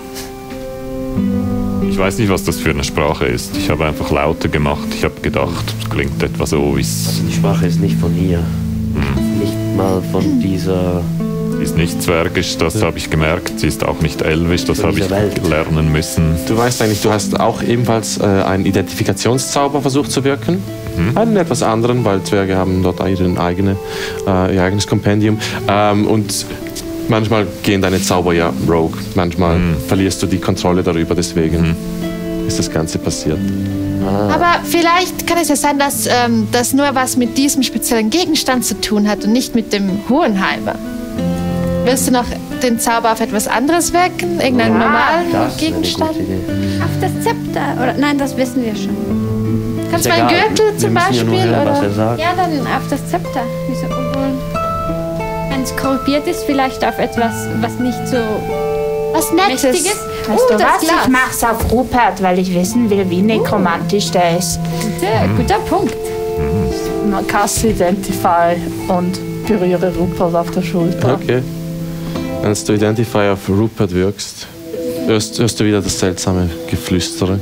Ich weiß nicht, was das für eine Sprache ist. Ich habe einfach Laute gemacht. Ich habe gedacht, es klingt etwa so, wie es Die Sprache ist nicht von hier. Nicht mal von dieser... ist nicht Zwergisch, das habe ich gemerkt. Sie ist auch nicht Elvisch, das Von habe ich dieser Welt. lernen müssen. Du weißt eigentlich, du hast auch ebenfalls äh, einen Identifikationszauber versucht zu wirken. Mhm. Einen etwas anderen, weil Zwerge haben dort ihren eigene, äh, ihr eigenes Kompendium. Ähm, und manchmal gehen deine Zauber ja rogue. Manchmal Mhm. verlierst du die Kontrolle darüber, deswegen ist das Ganze passiert. Aber vielleicht kann es ja sein, dass ähm, das nur was mit diesem speziellen Gegenstand zu tun hat und nicht mit dem Hohenheimer. Willst du noch den Zauber auf etwas anderes wirken? Irgendeinen Ja, normalen Das ist eine Gegenstand? gute Idee. Auf das Zepter. Oder, nein, das wissen wir schon. Kannst du Ist mal einen egal. Gürtel Wir zum müssen ja nur Beispiel? hören, was Oder? er sagt. Ja, dann auf das Zepter. Wieso wohl? Wenn es korrigiert ist, vielleicht auf etwas, was nicht so Was Nettes. Mächtiges. Weißt Oh, du das was? Glas. Ich mach's auf Rupert, weil ich wissen will, wie nekromantisch der ist. Guter, guter Punkt. Man cast Identify und berühre Rupert auf der Schulter. Okay. Als du Identify auf Rupert wirkst, hörst, hörst du wieder das seltsame Geflüstere.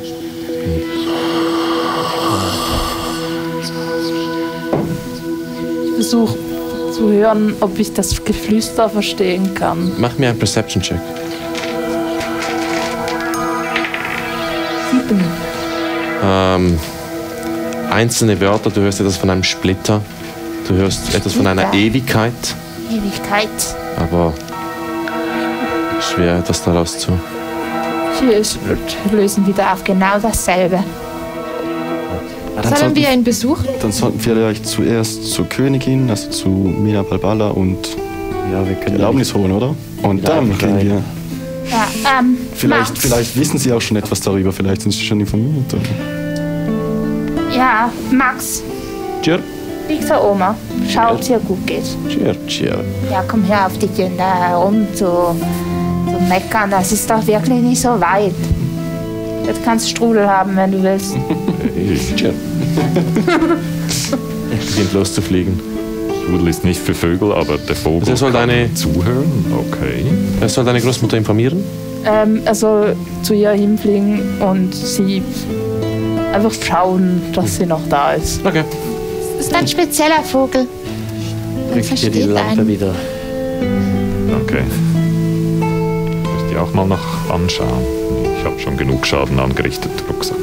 Ich versuche zu hören, ob ich das Geflüster verstehen kann. Mach mir einen Perception-Check. Sieben. Ähm, einzelne Wörter, du hörst etwas von einem Splitter, du hörst etwas von einer Ewigkeit, Ewigkeit. aber schwer etwas daraus zu. Wir lösen wieder auf genau dasselbe. Ah, dann, Sollen sollten, wir ihn besuchen? dann sollten wir vielleicht zuerst zur Königin, also zu Mina Balbala und Ja, wir die können Erlaubnis holen, oder? Und Ja, dann vielleicht. gehen wir. Ja, ähm, Vielleicht, Max. vielleicht wissen Sie auch schon etwas darüber, vielleicht sind Sie schon informiert. Oder? Ja, Max. Tschür. Liegt der Oma. Schau, ob es ihr gut geht. Tschür, tschür. Ja, komm her auf die Kinder herum zu, zu meckern. Das ist doch wirklich nicht so weit. Jetzt kannst du Strudel haben, wenn du willst. Tschür. Beginnt loszufliegen. Strudel ist nicht für Vögel, aber der Vogel Also er soll kann deine- zuhören. Okay. Er soll deine Großmutter informieren? Ähm, also zu ihr hinfliegen und sie einfach schauen, dass sie noch da ist. Okay. Das ist ein spezieller Vogel. Man Kriegt ihr die versteht Lampe einen. wieder. Okay. Ich muss die auch mal noch anschauen. Ich habe schon genug Schaden angerichtet, Rucksack.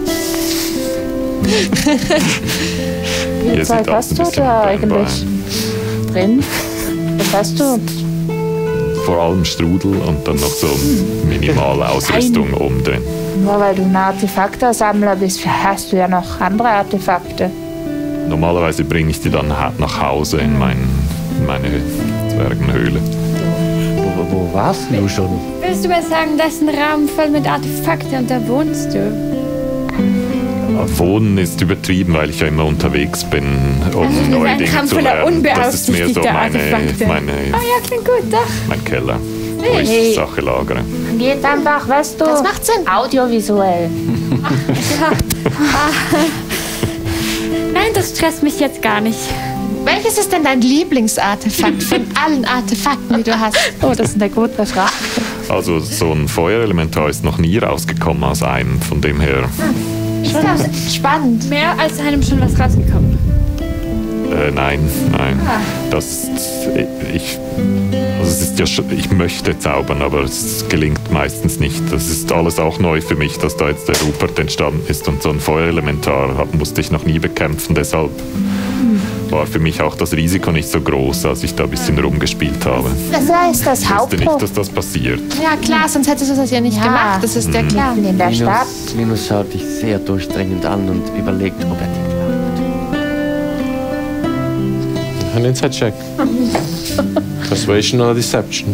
Wie Ihr Zeit seid hast du auch ein bisschen da nebenbei. eigentlich drin? Was hast du? Vor allem Strudel und dann noch so minimale Ausrüstung um den. Nur weil du ein Artefaktesammler bist, hast du ja noch andere Artefakte. Normalerweise bringe ich die dann ha- nach Hause in, mein, in meine Zwergenhöhle. Wo, wo warst du schon? Willst du mir sagen, das ist ein Raum voll mit Artefakten und da wohnst du? Wohnen ist übertrieben, weil ich ja immer unterwegs bin, um Also, neue ein Dinge Kampf zu voller lernen. Das ist mehr so unbeaufsichtigter meine, Artefakte. meine, Ah ja, klingt gut, doch. mein Keller, wo ich Hey. Sache lagere. Geht einfach, weißt du, Das macht Sinn. audiovisuell. Nein, das stresst mich jetzt gar nicht. Welches ist denn dein Lieblingsartefakt von allen Artefakten, die du hast? Oh, das ist eine gute Frage. Also so ein Feuerelementar ist noch nie rausgekommen aus einem, von dem her, Ist das spannend? Mehr als einem schon was rausgekommen. äh, nein, nein. Das, ich, also es ist ja schon, ich möchte zaubern, aber es gelingt meistens nicht. Das ist alles auch neu für mich, dass da jetzt der Rupert entstanden ist und so ein Feuerelementar hab, musste ich noch nie bekämpfen, deshalb war für mich auch das Risiko nicht so groß, als ich da ein bisschen rumgespielt habe. Das heißt, das Ich wusste Hauptproblem nicht, dass das passiert. Ja, klar, sonst hättest du das ja nicht Ja. gemacht. Das ist ja klar. in der Stadt. Linus, Linus schaut dich sehr durchdringend an und überlegt, ob er dir glaubt. Ein Inside-Check. Persuasion oder Deception?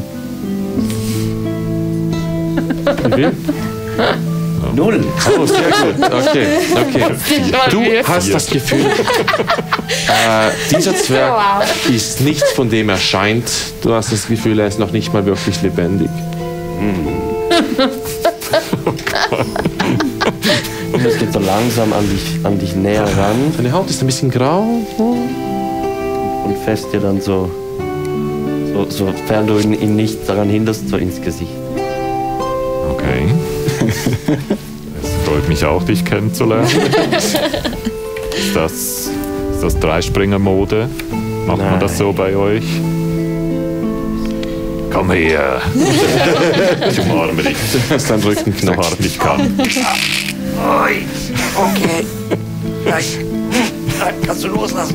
Wie viel? Null. Oh, sehr gut. Okay, okay. Du hast das Gefühl, äh, dieser Zwerg ist nicht von dem er scheint. Du hast das Gefühl, er ist noch nicht mal wirklich lebendig. Und es geht so langsam an dich, an dich näher ran Seine Haut ist ein bisschen grau. und fässt dir dann so, so, sofern du ihn, ihn nicht daran hinderst, so ins Gesicht. Okay. Es freut mich auch, dich kennenzulernen. Ist das, ist das Dreispringer-Mode? Macht man das so bei euch? Komm her. Ich umarme dich. Du hast deinen Rücken So knackt. hart ich kann. Okay. Nein. Nein, kannst du loslassen.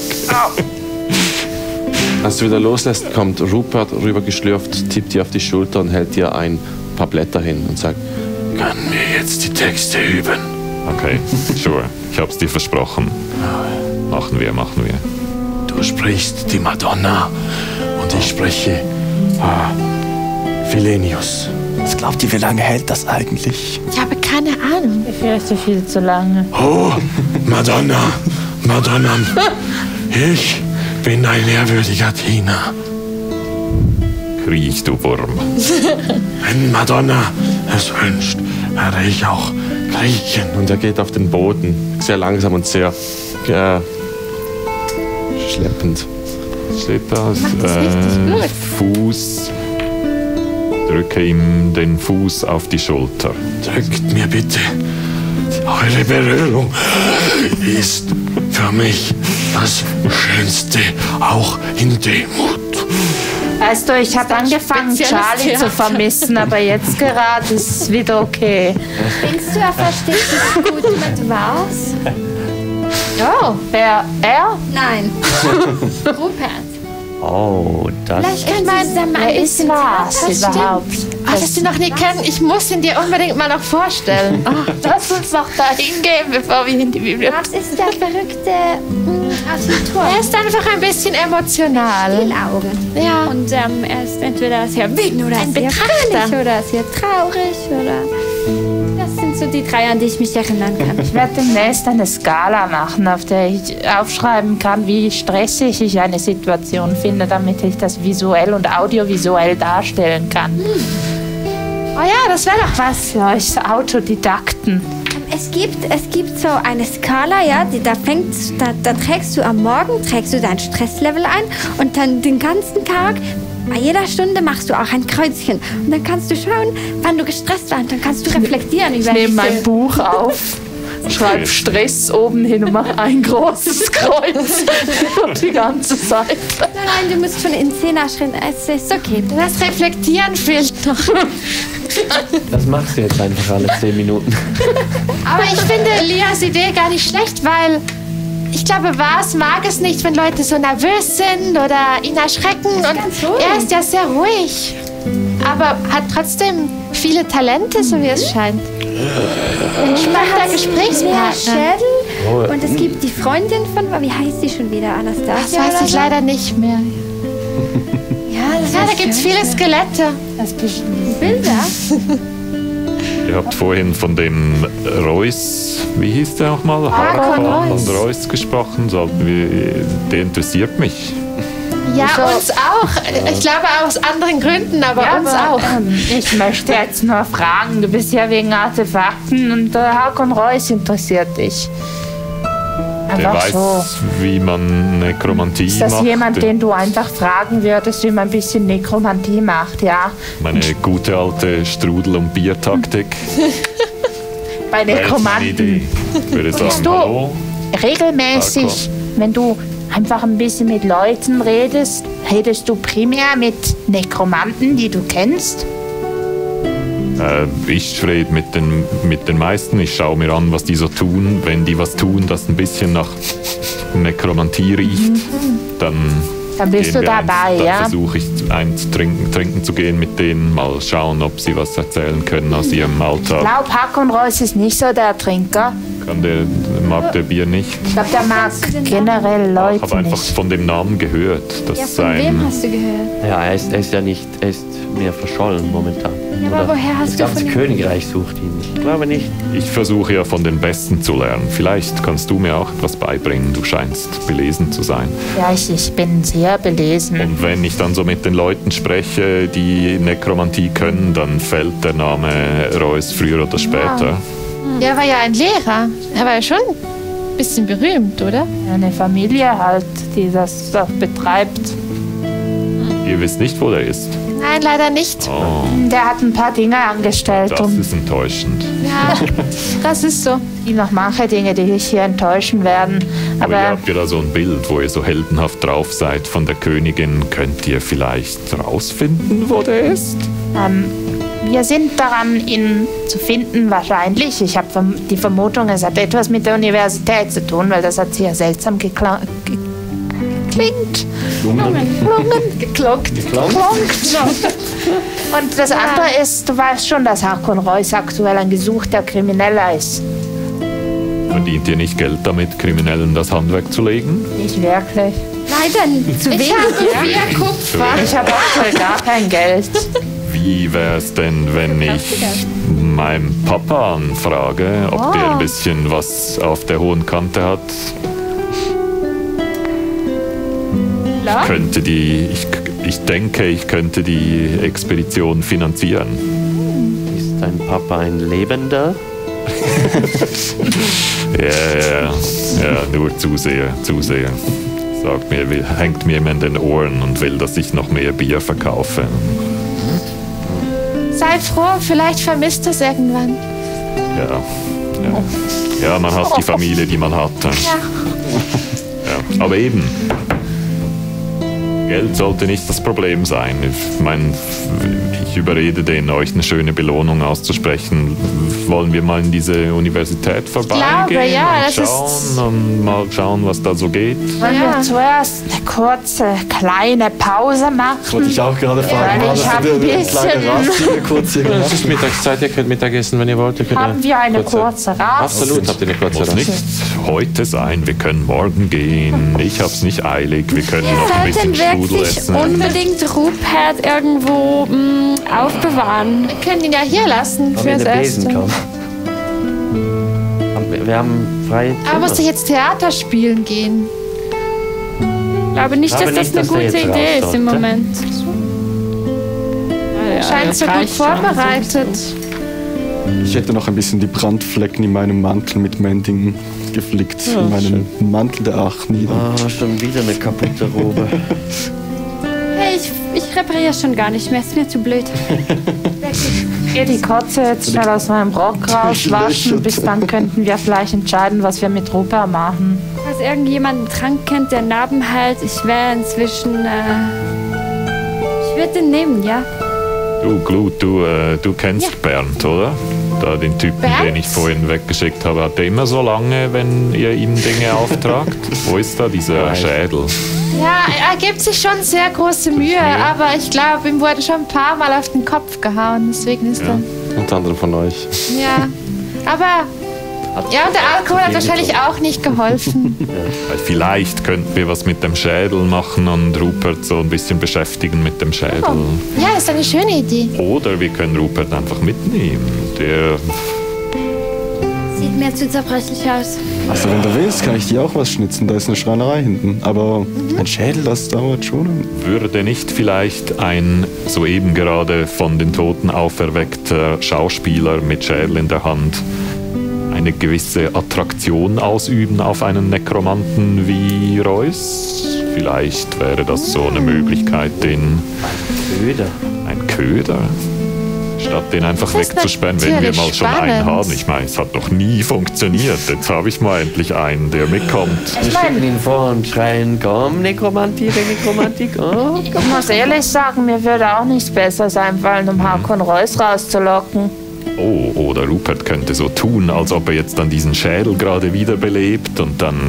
Als du wieder loslässt, kommt Rupert rübergeschlürft, tippt dir auf die Schulter und hält dir ein paar Blätter hin und sagt, können wir jetzt die Texte üben? Okay, sure. Ich hab's dir versprochen. Machen wir, machen wir. Du sprichst die Madonna und ich spreche ah, Philenius. Was glaubt ihr, wie lange hält das eigentlich? Ich habe keine Ahnung. Ich fürchte viel zu lange. Oh, Madonna, Madonna, ich bin ein ehrwürdiger Diener. Kriech, du Wurm. Wenn Madonna es wünscht, werde ich auch kriechen. Und er geht auf den Boden, sehr langsam und sehr äh, schleppend. Steht da? das richtig gut. Fuß. Drücke ihm den Fuß auf die Schulter. Drückt mir bitte. Eure Berührung ist für mich das Schönste, auch in Demut. Weißt du, ich habe angefangen, spezielles Charlie zu Theater. vermissen, aber jetzt gerade ist es wieder okay. Denkst du, er versteht sich gut mit was? Oh, wer? Er? Nein. Rupert. Oh, das. Vielleicht können Ich meine, Sie zusammen Wer ein ist bisschen was Theater spielen. überhaupt? Ah, dass du noch nie kennen. Ich muss ihn dir unbedingt mal noch vorstellen. Lass uns noch da hingehen, bevor wir in die Bibliothek. Was ist der verrückte mm, Architektur? Er ist einfach ein bisschen emotional. Augen. Ja. Und ähm, er ist entweder sehr wütend oder Ein sehr Betrachter. fröhlich oder sehr traurig oder. Das sind so die drei, an die ich mich erinnern kann. Ich werde demnächst eine Skala machen, auf der ich aufschreiben kann, wie stressig ich eine Situation finde, damit ich das visuell und audiovisuell darstellen kann. Oh ja, das wäre doch Was für euch Autodidakten. Es gibt, es gibt so eine Skala, ja, die, da, fängt, da, da trägst du am Morgen, trägst du dein Stresslevel ein und dann den ganzen Tag, bei jeder Stunde machst du auch ein Kreuzchen. Und dann kannst du schauen, wann du gestresst warst. Dann kannst du reflektieren über Ich nehme mein diese- Buch auf, schreibe Stress oben hin und mache ein großes Kreuz und die ganze Seite. Nein, nein, du musst schon in zehner Schritten. Es ist okay. Das Reflektieren fehlt noch. Das machst du jetzt einfach alle zehn Minuten. Aber ich finde Lias Idee gar nicht schlecht, weil ich glaube, Was mag es nicht, wenn Leute so nervös sind oder ihn erschrecken. Und ganz ruhig. er ist ja sehr ruhig, aber hat trotzdem viele Talente, so wie es scheint. Ein spannender Gesprächspartner. Schädel und es gibt die Freundin von, wie heißt sie schon wieder, Anastasia? Das weiß oder ich so? leider nicht mehr. Ja, das Ja, da ist gibt es schön. viele Skelette. Das bestimmt. Bilder. Ihr habt vorhin von dem Reus, wie hieß der nochmal? Hakon Hakon Reus. Reus gesprochen. Sollten wir, der interessiert mich. Ja, Wieso? uns auch. Ich glaube aus anderen Gründen, aber Ja, uns aber, auch. ähm, ich möchte jetzt nur fragen, du bist ja wegen Artefakten und der Hakon Reus interessiert dich. Der Einfach weiß, so. wie man Nekromantie Ist das macht. jemand, den du einfach fragen würdest, wie man ein bisschen Nekromantie macht, ja? Meine gute alte Strudel- und Biertaktik. Bei Wäre jetzt eine Nekromanten. Idee. Ich würde sagen, du- hallo. Regelmäßig, wenn du einfach ein bisschen mit Leuten redest, redest du primär mit Nekromanten, die du kennst? Äh, ich rede mit den, mit den meisten. Ich schaue mir an, was die so tun. Wenn die was tun, das ein bisschen nach Nekromantie riecht, dann, Dann bist gehen du wir dabei, eins, dann ja? versuche ich eins trinken, trinken zu gehen mit denen, mal schauen, ob sie was erzählen können aus ihrem Alltag. Ich glaube, Hakon Reus ist nicht so der Trinker. Kann der, mag der Bier nicht. Ich glaube, der mag generell Ich habe Leute einfach nicht. von dem Namen gehört. Dass Ja, von wem sein, hast du gehört? Ja, er ist, er ist ja nicht, er ist mehr verschollen momentan. Ja, aber Oder woher hast das du ganze von ihm- Königreich sucht ihn. Ich glaube nicht. ich versuche ja von den Besten zu lernen. Vielleicht kannst du mir auch etwas beibringen. Du scheinst belesen zu sein. Ja, ich, ich bin sehr belesen. Und wenn ich dann so mit den Leuten spreche, die Nekromantie können, dann fällt der Name Reus früher oder später. Er war ja ein Lehrer. Er war ja schon ein bisschen berühmt, oder? Eine Familie halt, die das auch betreibt. Ihr wisst nicht, wo der ist. Nein, leider nicht. Oh, Der hat ein paar Dinge angestellt das und ist enttäuschend. Ja, das ist so. noch manche Dinge, die dich hier enttäuschen werden. Aber ihr Aber habt ja da so ein Bild, wo ihr so heldenhaft drauf seid von der Königin. Könnt ihr vielleicht rausfinden, wo der ist? ähm, wir sind daran, ihn zu finden, wahrscheinlich. Ich habe die Vermutung, es hat etwas mit der Universität zu tun, weil das hat sehr seltsam gekla- ge- geklingt. Gelungen. Geklonkt. Geklonkt. Und das andere ist, du weißt schon, dass Hakon Reus aktuell ein gesuchter Krimineller ist. Verdient ihr nicht Geld damit, Kriminellen das Handwerk zu legen? Nicht wirklich. Leider zu Ich wenig. habe vier Kupfer. Ich habe aktuell gar kein Geld. Wie wäre es denn, wenn ich meinem Papa anfrage, ob der ein bisschen was auf der hohen Kante hat? Ich könnte die, ich, ich denke, ich könnte die Expedition finanzieren. Ist dein Papa ein Lebender? Ja, ja, ja, nur Zuseher, Zuseher. Sagt mir, will- hängt mir immer in den Ohren und will, dass ich noch mehr Bier verkaufe. Sei froh, vielleicht vermisst es irgendwann. Ja, ja. Ja, man hat die Familie, die man hat. Ja. Ja. Aber eben, Geld sollte nicht das Problem sein. Ich meine, ich überrede den, euch eine schöne Belohnung auszusprechen. Wollen wir mal in diese Universität vorbeigehen glaube, ja, und das schauen ist- und mal schauen, was da so geht? Wollen Ja. wir zuerst eine kurze, kleine Pause machen? Das wollte ich auch gerade fragen. weil War ich das hab eine ein kleine bisschen- Rast, die wir kurz hier Es gemacht ist Mittagszeit, ihr könnt Mittagessen, wenn ihr wollt. Ihr könnt Haben wir eine kurze Rast? Absolut, habt ihr eine kurze Muss Rast. nicht heute sein, wir können morgen gehen. Ich hab's nicht eilig, wir können noch ein Wir bisschen sollten Strudel wirklich essen. unbedingt Rupert irgendwo mh, aufbewahren. Wir können ihn ja hier lassen Haben wir fürs eine Erste. Besenkammer? Haben wir- Wir haben freie Aber Zimmer. musst du jetzt Theater spielen gehen? Ich glaube nicht, Ich glaube dass das nicht, eine dass der gute jetzt Idee raus ist im sollte. Moment. Ja, ja, Scheint das so gut reicht schon. vorbereitet. Ich hätte noch ein bisschen die Brandflecken in meinem Mantel mit Mendingen geflickt. in meinem Mantel der acht nieder. Ah, schon wieder eine kaputte Robe. Hey, ich, ich repariere schon gar nicht mehr. Ist mir zu blöd. Geh die Kotze jetzt schnell aus meinem Rock rauswaschen. Bis dann könnten wir vielleicht entscheiden, was wir mit Rupert machen. Falls irgendjemand einen Trank kennt, der Narben heilt, ich wäre inzwischen. Äh, ich würde den nehmen, ja? Du, Glut, du, äh, du kennst Bernd, oder? Da den Typen, Bernd? den ich vorhin weggeschickt habe. Hat der immer so lange, wenn ihr ihm Dinge auftragt? Wo ist da dieser Schädel? Ja, er gibt sich schon sehr große Mühe, aber ich glaube, ihm wurde schon ein paar Mal auf den Kopf gehauen. Deswegen ist Ja. er. Unter anderem von euch. Ja. Aber. Ja, und der Alkohol hat wahrscheinlich auch nicht geholfen. Weil vielleicht könnten wir was mit dem Schädel machen und Rupert so ein bisschen beschäftigen mit dem Schädel. Oh. Ja, ist eine schöne Idee. Oder wir können Rupert einfach mitnehmen. Der Sieht mir zu zerbrechlich aus. Also wenn du willst, kann ich dir auch was schnitzen. Da ist eine Schreinerei hinten. Aber ein Schädel, das dauert schon. würde nicht vielleicht ein soeben gerade von den Toten auferweckter Schauspieler mit Schädel in der Hand eine gewisse Attraktion ausüben auf einen Nekromanten wie Reus? Vielleicht wäre das so eine Möglichkeit, den Köder. ein Köder, statt den einfach Das ist wegzusperren, wenn wir mal natürlich schon einen spannend. haben. Ich meine, es hat noch nie funktioniert. Jetzt habe ich mal endlich einen, der mitkommt. Wir schicken ihn vor und schreien, komm, Nekromantik, Nekromantik, oh. Ich muss ehrlich sagen, mir würde auch nichts besser sein fallen, um Hakon Reus rauszulocken. Oh, oder Rupert könnte so tun, als ob er jetzt dann diesen Schädel gerade wiederbelebt und dann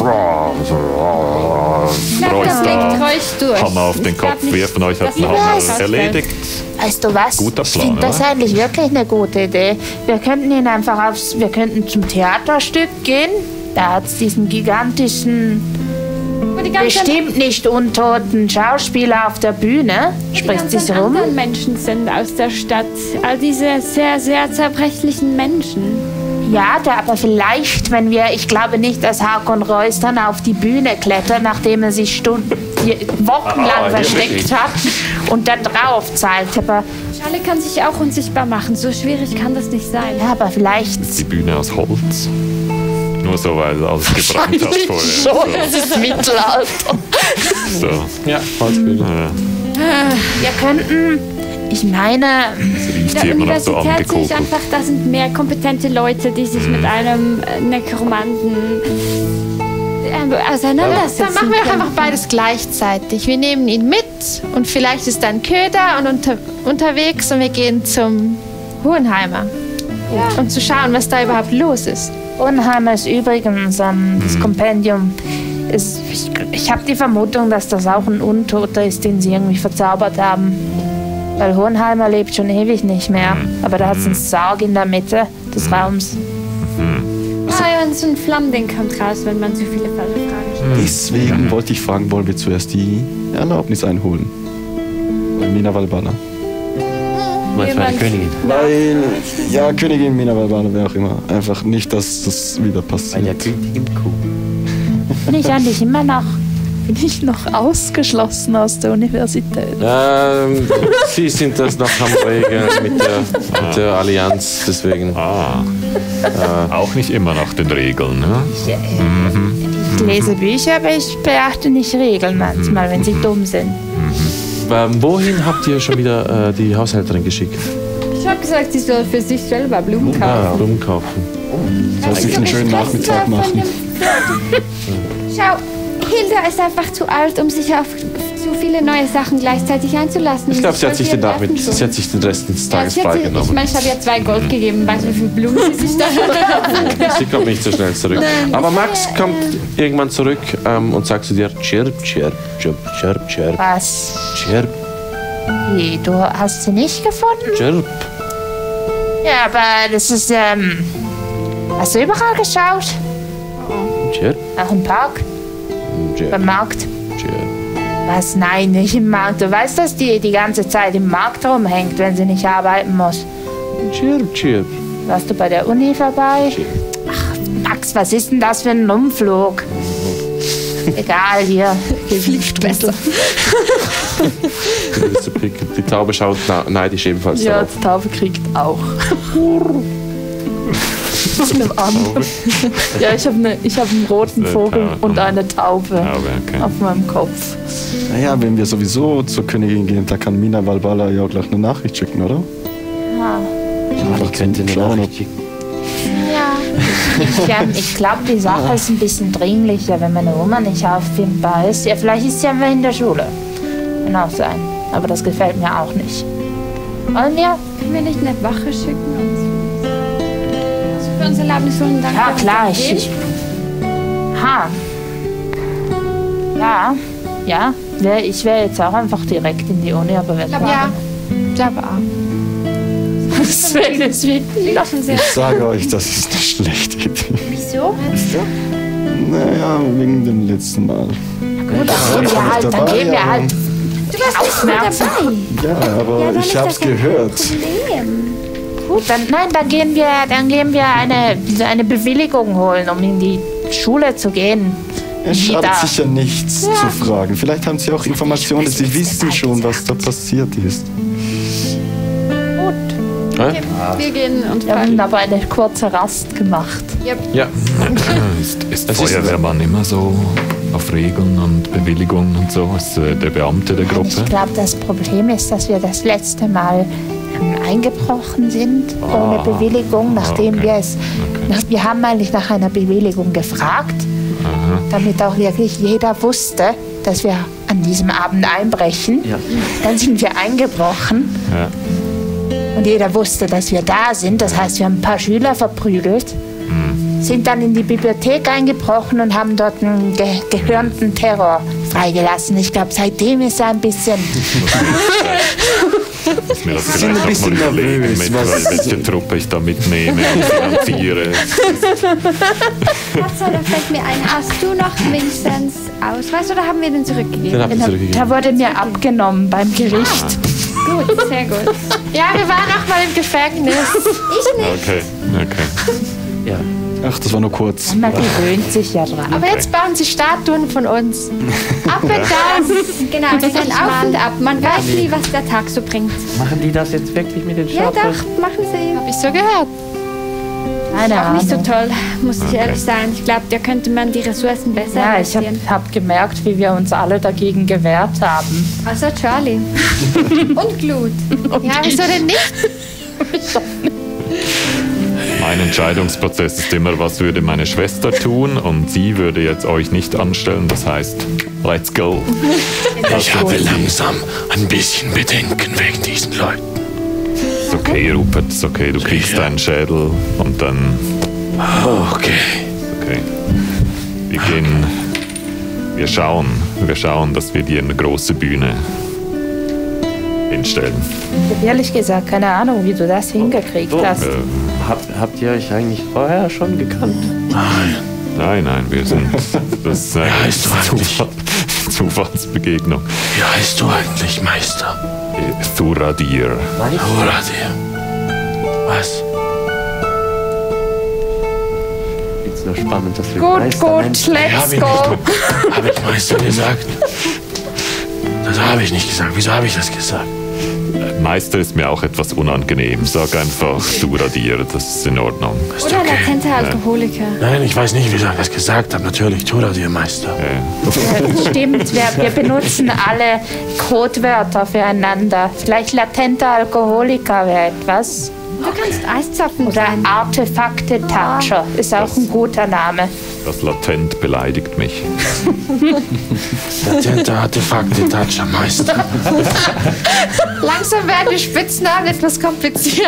Hammer auf den Kopf. Wer von euch hat einen Hammer erledigt? Weißt du was? Guter ich Plan, finde das oder? eigentlich wirklich eine gute Idee. Wir könnten ihn einfach aufs, wir könnten zum Theaterstück gehen. Da hat es diesen gigantischen, Wo die ganzen, bestimmt nicht untoten Schauspieler auf der Bühne. die Spricht sich ganzen rum. anderen Menschen sind aus der Stadt. All diese sehr, sehr zerbrechlichen Menschen. Ja, da, aber vielleicht, wenn wir, ich glaube nicht, dass Hakon Reus dann auf die Bühne klettert, nachdem er sich Stunden, wochenlang Ah, hier versteckt wirklich. hat und dann drauf zahlt. Aber, Charlie kann sich auch unsichtbar machen. So schwierig kann das nicht sein. ja, aber vielleicht. Die Bühne aus Holz. Nur so, weil alles gebrannt hat vorher. Schon, es ist Mittelalter. So. Ja, Holzbühne. Ja, Wir könnten, ich meine, das riecht In hier der immer noch so Universität sehe ich angekokelt. einfach, da sind mehr kompetente Leute, die sich mit einem äh, Nekromanten äh, auseinandersetzen. Dann machen wir doch können. einfach beides gleichzeitig. Wir nehmen ihn mit und vielleicht ist dann Köder und unter, unterwegs und wir gehen zum Hohenheimer. Um zu schauen, was da überhaupt los ist. Unheimer ist übrigens ähm, das Kompendium. Ist, ich ich habe die Vermutung, dass das auch ein Untoter ist, den sie irgendwie verzaubert haben. Weil Hohenheimer lebt schon ewig nicht mehr. Aber da hat es einen Sarg in der Mitte des Raums. Ah, ja, so ein Flammding kommt raus, wenn man zu viele falsche Fragen stellt. Deswegen wollte ich fragen, wollen wir zuerst die Erlaubnis einholen? Bei Mina Valbana. Was war die Königin? Weil, ja, Königin Mina Valbana, wer auch immer. Einfach nicht, dass das wieder Bei der passiert. Königin Kuh. Bin ich eigentlich immer noch. Bin ich noch ausgeschlossen aus der Universität? Ähm, Sie sind das noch am Regeln mit der, mit der Allianz, deswegen. Ah, auch nicht immer nach den Regeln, ne? Ich lese Bücher, aber ich beachte nicht Regeln manchmal, wenn sie dumm sind. Ähm, wohin habt ihr schon wieder äh, die Haushälterin geschickt? Ich habe gesagt, sie soll für sich selber Blumen Ah, kaufen. Blumen kaufen. Soll sich einen schönen Nachmittag machen. Schau, Hilda ist einfach zu alt, um sich auf zu viele neue Sachen gleichzeitig einzulassen. Ich glaube, sie hat sich den Nachmittag. Nachmittag, sie hat sich den Rest des Ja, Tages sie hat, sich- ich freigenommen. meine, ich habe ja zwei Gold gegeben. Weißt du, wie viele Blumen sie sich da Sie kommt nicht so schnell zurück. Aber Max kommt irgendwann zurück ähm, und sagt zu dir, chirp, chirp, chirp, chirp, chirp, Was? chirp, Wie, du hast sie nicht gefunden? chirp. Ja, aber das ist, ähm... Hast du überall geschaut? Chirp, Auch im Park? chirp, Beim Markt? chirp. Was? Nein, nicht im Markt. Du weißt, dass die die ganze Zeit im Markt rumhängt, wenn sie nicht arbeiten muss. Chirp, chirp. Warst du bei der Uni vorbei? Ach, Max, was ist denn das für ein Umflug? Egal, hier. Fliegt besser. Die Taube schaut na- neidisch ebenfalls Ja, darauf. die Taube kriegt auch. Von einem anderen. Ja, ich habe ne, ich hab einen roten Eine Vogel Taube. und eine Taube Aber okay. auf meinem Kopf. Naja, wenn wir sowieso zur Königin gehen, da kann Mina Valbala ja auch gleich eine Nachricht schicken, oder? Ja. Ich könnte eine Schauen, Nachricht schicken. Ich, ähm, ich glaube, die Sache ist ein bisschen dringlicher, wenn meine Oma nicht auffindbar ist. Ja, vielleicht ist sie einfach in der Schule. Kann auch sein. Aber das gefällt mir auch nicht. Wollen wir? Können wir nicht eine Wache schicken? Also für uns Erlaubnis holen, dann Ja, können wir klar. dann Ich, gehen. ich, ha. Ja, ja. Wär- Ich wäre jetzt auch einfach direkt in die Uni, aber wir Ja, ich glaube auch. Sven ist wirklich. Das ist sehr Ich sage euch, das ist eine schlechte Idee. Wieso? Naja, wegen dem letzten Mal. Gut, dann gehen wir halt, dann gehen wir halt Du warst aufmerksam. dabei. Ja, aber Ja, dann ich ist hab's das kein gehört. Problem. Gut, dann, nein, dann gehen wir, dann gehen wir eine, eine Bewilligung holen, um in die Schule zu gehen. Es schadet Wieder. sicher nichts zu fragen. Vielleicht haben Sie auch Informationen, Sie wissen schon, was da passiert ist. Hä? Wir gehen und Wir haben fragen. aber eine kurze Rast gemacht. Ja. Ist, ist Das ist- Feuerwehrmann immer so auf Regeln und Bewilligungen und so? Ist äh, der Beamte der Gruppe? Ich glaube, das Problem ist, dass wir das letzte Mal ähm, eingebrochen sind ohne Bewilligung, nachdem okay. wir es. Nach, wir haben eigentlich nach einer Bewilligung gefragt, damit auch wirklich jeder wusste, dass wir an diesem Abend einbrechen. Ja. Dann sind wir eingebrochen. Ja. Und jeder wusste, dass wir da sind. Das heißt, wir haben ein paar Schüler verprügelt. Sind dann in die Bibliothek eingebrochen und haben dort einen ge gehörnten Terror freigelassen. Ich glaube, seitdem ist er ein bisschen... Ich muss mir das vielleicht noch mal überlegen, mit welche Truppe ich da mitnehme und finanziere. Schatz, da fällt mir ein, hast du noch Vincents Ausweis oder haben wir den zurückgegeben? Den habt ihr zurückgegeben. Der wurde mir abgenommen beim Gericht. Gut, sehr gut. Ja, wir waren auch mal im Gefängnis. Ich nicht. Okay, okay. Ja. Ach, das war nur kurz. Man gewöhnt sich ja dran. Aber jetzt bauen sie Statuen von uns. Up and down. Genau, sie sind auf und ab. Man weiß nie, was der Tag so bringt. Machen die das jetzt wirklich mit den Ja, Statuen? doch, machen sie. Hab ich so gehört. Keine Auch nicht so Ahnung. toll, muss ich Okay. ehrlich sagen. Ich glaube, da könnte man die Ressourcen besser Ja, ich habe investieren. hab gemerkt, wie wir uns alle dagegen gewehrt haben. Außer Charlie. Und Glut. Ja, wieso denn nicht? Mein Entscheidungsprozess ist immer, was würde meine Schwester tun und sie würde jetzt euch nicht anstellen. Das heißt, let's go. Ich habe langsam ein bisschen Bedenken wegen diesen Leuten. Ist okay, Rupert, ist okay. Du kriegst Sicher. deinen Schädel und dann, Okay. okay. Wir gehen, wir schauen, wir schauen, dass wir dir eine große Bühne hinstellen. Ich habe ehrlich gesagt keine Ahnung, wie du das hingekriegt Oh, hast. Äh, Habt, habt ihr euch eigentlich vorher schon gekannt? Nein. nein, nein, wir sind, das ist eine heißt du eigentlich? Zufall, Zufallsbegegnung. Wie heißt du eigentlich, Meister? Thuradir. Thuradir. Was? Ist nur spannend, dass wir Gut, Meister gut, nennen. let's Habe ich go. nicht. Habe ich Meister gesagt? Das habe ich nicht gesagt. Wieso habe ich das gesagt? Meister ist mir auch etwas unangenehm. Sag einfach Thuradir, das ist in Ordnung. Ist Oder okay. latenter Alkoholiker. Nein, ich weiß nicht, wieso ich das gesagt habe. Natürlich, Thuradir, Meister. Äh, Stimmt, wir, wir benutzen alle Codewörter füreinander. Vielleicht latenter Alkoholiker wäre etwas. Du kannst Eiszapfen Oder sein. Artefakte-Toucher ist auch ein guter Name. das latent beleidigt mich. Latenter Artefakte, Toucher, Meister. Langsam werden die Spitznamen etwas kompliziert.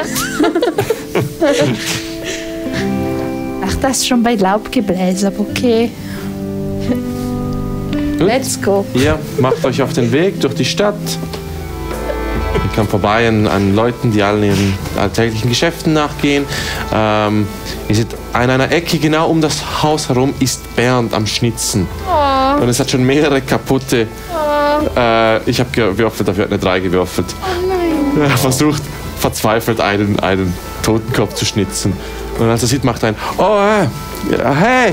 Ach, das ist schon bei Laubgebläse, okay. Let's go. Ihr macht euch auf den Weg durch die Stadt. Ihr kommt vorbei an, an Leuten, die allen ihren alltäglichen Geschäften nachgehen. Ähm, ihr seht, an einer Ecke genau um das Haus herum ist Bernd am Schnitzen. Oh. Und es hat schon mehrere kaputte. Äh, ich habe gewürfelt, dafür hat eine drei gewürfelt. Oh nein. Er versucht verzweifelt einen, einen Totenkopf zu schnitzen. Und als er sieht, macht er ein Oh, äh, ja, hey,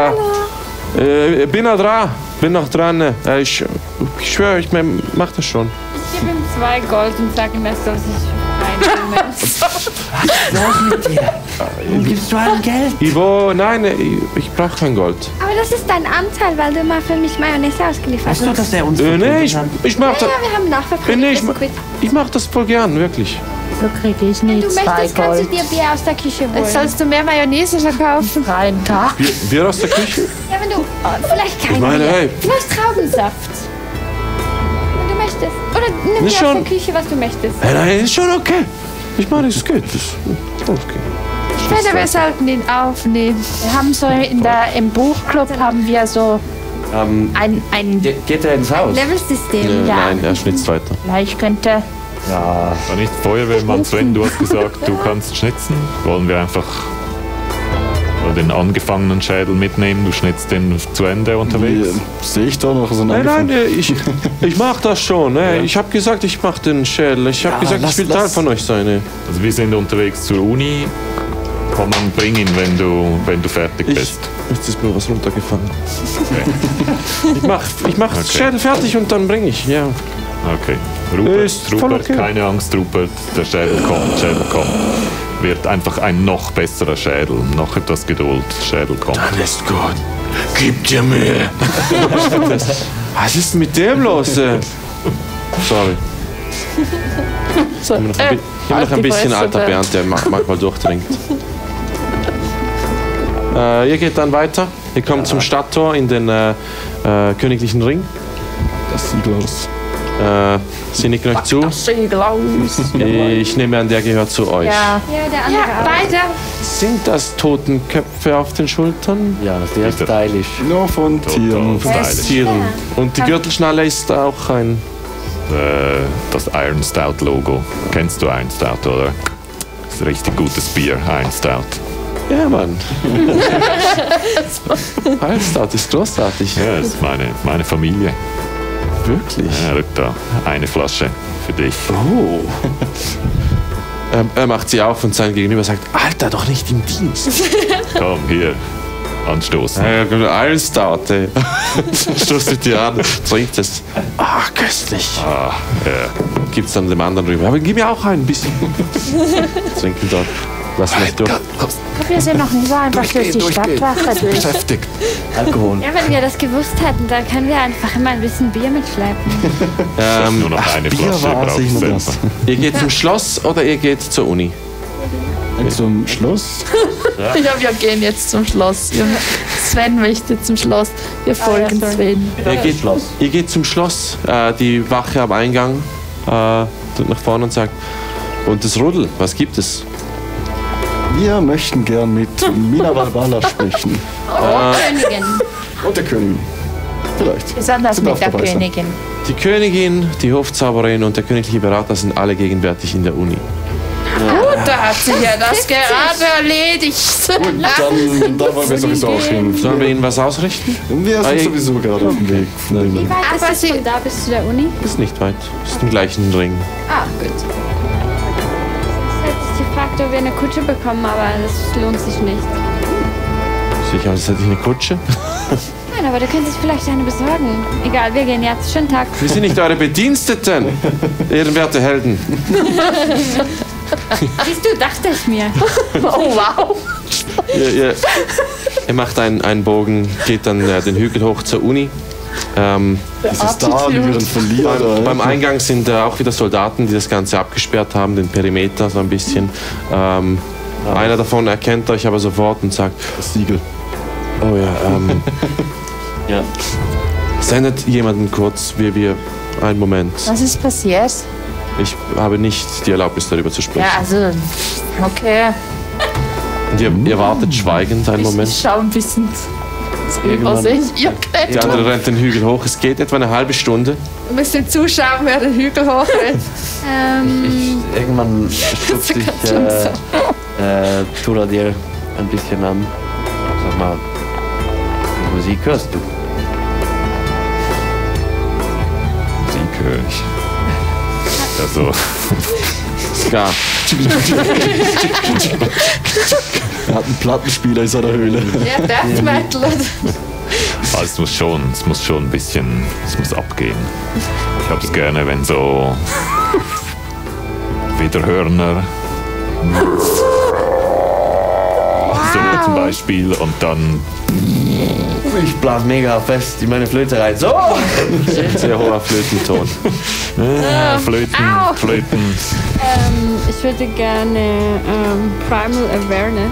äh, äh, bin noch dran, bin noch dran. Äh, ich ich schwöre, ich mach das schon. Ich gebe ihm zwei Gold und sage ihm, er soll sich reinnehmen. Was mit dir? Warum gibst du allen Geld? Ivo, nein, ich, ich brauche kein Gold. Aber das ist dein Anteil, weil du mal für mich Mayonnaise ausgeliefert Weißt du, hast. dass er uns Äh, nee, ich, hat? ich mach das. Ja, wir haben nachverpflichtet. Nee, ich, ma- ich mach das voll gern, wirklich. So kriege ich nie Du zwei möchtest, kannst du Gold. dir Bier aus der Küche holen. Jetzt sollst du mehr Mayonnaise verkaufen. Rein Tag. Bier, Bier aus der Küche? Ja, wenn du... Oh, vielleicht kein Ich meine, Bier. hey. Vielleicht Traubensaft. Wenn du möchtest. Oder nimm Ist dir aus schon- der Küche, was du möchtest. Nein, nein, ist schon okay. Ich meine, es geht. Das ist okay. Ich finde, wir sollten ihn aufnehmen. Wir haben so in der, im Buchclub haben wir so Ähm, ein, ein ge- geht er ins Haus? Levelsystem. Äh, Ja. Nein, er schnitzt weiter. vielleicht könnte Ja. War nicht Feuerwehrmann Sven, du hast gesagt, du kannst schnitzen. Wollen wir einfach den angefangenen Schädel mitnehmen? Du schnitzt den zu Ende unterwegs? Wie, sehe ich da noch so einen Nein, nein, angefangen- äh, ich, ich mach das schon. Ne? Ich habe gesagt, ich mach den Schädel. Ich habe Ja, gesagt, lass- ich will Teil lass- von euch sein. Ne? Also wir sind unterwegs zur Uni. Komm und bring ihn, wenn du, wenn du fertig Ich, bist. jetzt ist mir was runtergefallen. Ich mach, ich mach Okay. Schädel fertig und dann bringe ich. Ja. Okay. Rupert, Ist voll Rupert okay. keine Angst, Rupert. Der Schädel kommt, Schädel kommt. Wird einfach ein noch besserer Schädel. Noch etwas Geduld. Schädel kommt. Dann ist gut. Gib dir Mühe. Was ist mit dem los? äh? Sorry. so, Immer noch ein, bi- immer noch ein bisschen alter Bernd, der ma- manchmal durchtrinkt. Äh, ihr geht dann weiter. Ihr kommt zum Stadttor in den äh, äh, Königlichen Ring. Das sieht aus. Äh, Sie nicken euch zu. Segel aus. Ich nehme an, der gehört zu euch. Ja. Ja, der andere Ja, auch. beide. Sind das Totenköpfe auf den Schultern? Ja, sehr stylisch. Nur von Tieren. Total stylisch. Tieren. Und die Gürtelschnalle ist auch ein... Äh, das Iron Stout Logo. Kennst du Iron Stout, oder? Das ist ein richtig gutes Bier, Iron Stout. Ja, Mann. Halbstout ist großartig. Ja, das ist meine, meine Familie. Wirklich? Ja, guck da, eine Flasche für dich. Oh. Ähm, er macht sie auf und sein Gegenüber sagt, Alter, doch nicht im Dienst. Komm, hier, anstoßen. Ja, Iron Stout, ey. Stoßt dir an, trinkt es. Ah, köstlich. Ah, ja. Gibt's dann dem anderen rüber. Aber gib mir auch ein bisschen. Trinken dort. Lass mich durch. Wir sind noch nie so einfach durch die Stadtwache durch. Beschäftigt. Alkohol. Ja, wenn wir das gewusst hätten, dann können wir einfach immer ein bisschen Bier mitschleppen. Ähm, Nur noch eine Bier Flasche war brauchst sich du nur selber. das. ihr geht zum Schloss oder ihr geht zur Uni? Zum Schluss. Ja, wir gehen jetzt zum Schloss. Wir- Sven möchte zum Schloss. Wir folgen Sven. Ihr geht, ihr geht zum Schloss. Äh, die Wache am Eingang äh, tut nach vorne und sagt, und das Rudel, was gibt es? Wir möchten gern mit Mina Valvala sprechen. Königin. Und der Königin. Vielleicht. Besonders Sie mit darf der dabei sein. Königin. Die Königin, die Hofzauberin und der königliche Berater sind alle gegenwärtig in der Uni. Gut, da hat sich ja das gerade erledigt. Dann, da wollen wir sowieso auch hin. Sollen wir ihnen was ausrichten? Wir sind Ei. sowieso gerade auf dem Weg. von dem- Wie weit Aber ist sie- es von da bis zu der Uni? Ist nicht weit. Ist im gleichen Ring. Ah, gut. Ich hätte sich gefragt, ob wir eine Kutsche bekommen, aber das lohnt sich nicht. Sicher, das hätte ich eine Kutsche. Nein, aber du könntest vielleicht eine besorgen. Egal, wir gehen jetzt. Schönen Tag. Wir sind nicht eure Bediensteten, ehrenwerte Helden. Siehst du, dachte ich mir. Oh, wow. Ihr, ihr, ihr macht einen, einen Bogen, geht dann äh, den Hügel hoch zur Uni. Ähm, Ist es da, die wir dann verlieren? beim, beim oder? Eingang sind äh, auch wieder Soldaten, die das Ganze abgesperrt haben, den Perimeter so ein bisschen. Ähm, einer davon erkennt euch aber sofort und sagt, Das Siegel. oh ja, ähm, Ja. sendet jemanden kurz, wir, wir, einen Moment. Was ist passiert? Ich habe nicht die Erlaubnis, darüber zu sprechen. Ja, also, okay. Und ihr, ihr wartet schweigend einen Ich, Moment. ich schaue ein bisschen, Irgendwann- was ich ihr Die klettert. andere rennt den Hügel hoch. Es geht etwa eine halbe Stunde. Ein bisschen zuschauen, wer den Hügel hochrennt. Ähm, Ich, irgendwann stupst dich äh, äh, Tura dir ein bisschen an. Sag mal, die Musik hörst du? Musik höre ich. Also, Ja. Er hat einen Plattenspieler in seiner Höhle. Ja, Death Metal. also es muss schon, es muss schon ein bisschen, es muss abgehen. Ich hab's gerne, wenn so Widerhörner so zum Beispiel und dann Ich blas mega fest in meine Flöte rein. So! Sehr hoher Flötenton. äh, Flöten, Au. Flöten. ähm, ich würde gerne ähm, Primal Awareness.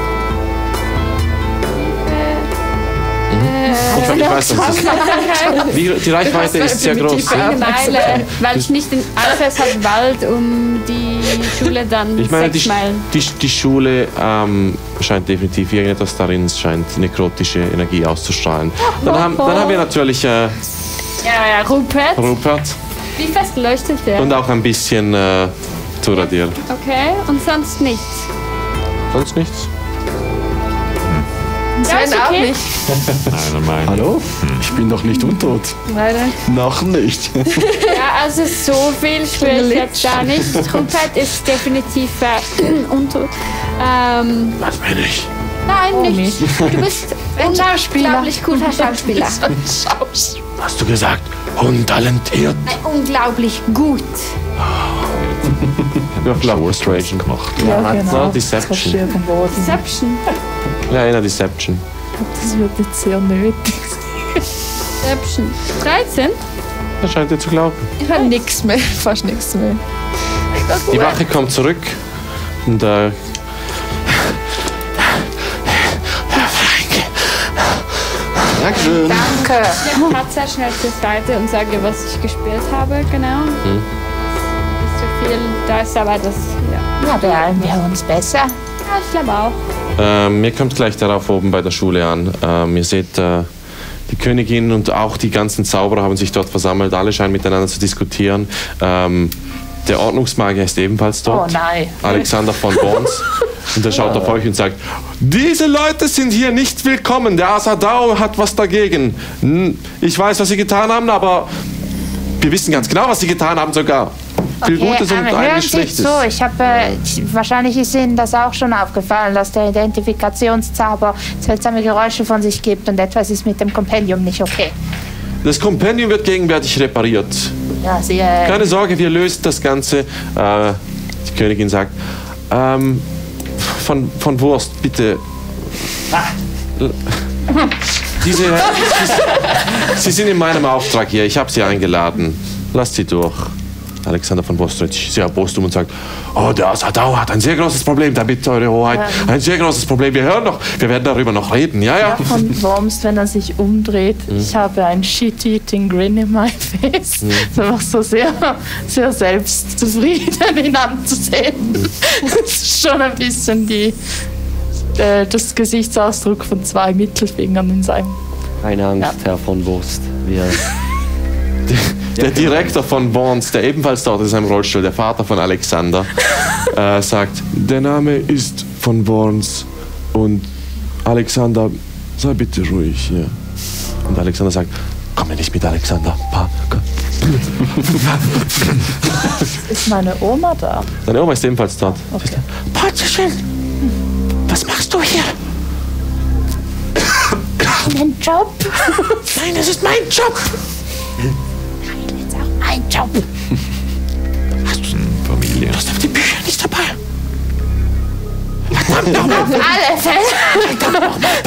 Ich, ich weiß, das ist, wie, die Reichweite ist sehr groß. Eine Meile, weil ich nicht in Alfes hat Wald um die Schule dann Ich meine, die, sechs Meilen. die, die Schule ähm, scheint definitiv irgendetwas darin, scheint nekrotische Energie auszustrahlen. Dann haben, dann haben wir natürlich äh, Ja, ja, Rupert. Rupert Wie fest leuchtet der? und auch ein bisschen äh, Turadir. Okay, und sonst nichts. Sonst nichts? Ja, ist Sven auch okay. nicht. Einer meiner. Hallo? Ich bin noch nicht untot. Leider. Noch nicht. Ja, also so viel spüre ich jetzt da nicht. Rupert ist definitiv äh, untot. Ähm, Was bin ich? nein, nicht. Du bist ein unglaublich guter Schauspieler. Hast du gesagt, untalentiert? Nein, unglaublich gut. Ja, Love Restoration gemacht. Ja, genau. Na, Deception. Irgendwo. Deception. Ja, einer Deception. Das wird jetzt sehr nötig. Deception. dreizehn? Das scheint dir zu glauben. Ich habe nichts mehr, fast nichts mehr. Die Wache kommt zurück und äh, Herr Frank, Dankeschön. Danke. Ich gehe gerade sehr schnell zur Seite und sage, was ich gespielt habe, genau. Hm. Nicht so viel, da ist aber das, ja. Ja, beeilen wir uns besser. Ja, ich glaube auch. Ähm, ihr kommt gleich darauf oben bei der Schule an. Ähm, ihr seht, äh, die Königin und auch die ganzen Zauberer haben sich dort versammelt. Alle scheinen miteinander zu diskutieren. Ähm, der Ordnungsmagier ist ebenfalls dort. Oh nein. Alexander von Borns. Und er schaut auf euch und sagt, diese Leute sind hier nicht willkommen. Der Asadao hat was dagegen. Hm, Ich weiß, was sie getan haben, aber wir wissen ganz genau, was sie getan haben sogar. Viel Gutes und aber hören einiges Sie Schlechtes. zu, ich habe, äh, ich- wahrscheinlich ist Ihnen das auch schon aufgefallen, dass der Identifikationszauber seltsame Geräusche von sich gibt und etwas ist mit dem Kompendium nicht okay. Das Kompendium wird gegenwärtig repariert. Ja, Sie, äh, Keine Sorge, wir lösen das Ganze. Äh, die Königin sagt, ähm, von, von Wurst, bitte. Diese, sie, sie sind in meinem Auftrag hier, ich habe sie eingeladen. Lasst sie durch. Alexander von Wurst dreht sich sehr erbost um und sagt, oh, der Asadao hat ein sehr großes Problem damit, Eure Hoheit. Ein sehr großes Problem. Wir hören noch, wir werden darüber noch reden. Ja, ja. Von Worms, wenn er sich umdreht, ich habe ein shit-eating grin in my face. Das ist einfach so sehr, sehr selbstzufrieden, ihn anzusehen. Das ist schon ein bisschen die, äh, das Gesichtsausdruck von zwei Mittelfingern in seinem... Keine Angst, Herr von Wurst. Wir Der Direktor von Borns, der ebenfalls dort ist im Rollstuhl, der Vater von Alexander, äh, sagt, der Name ist von Borns und Alexander, sei bitte ruhig hier. Und Alexander sagt, komm mir nicht mit, Alexander. Pa, komm. Ist meine Oma da? Deine Oma ist ebenfalls dort. Okay. Patschen, was machst du hier? einen Job. Nein, das ist mein Job. Jetzt auch mein Job. Familie. Du hast aber die Bücher nicht dabei. Auf alle Fälle.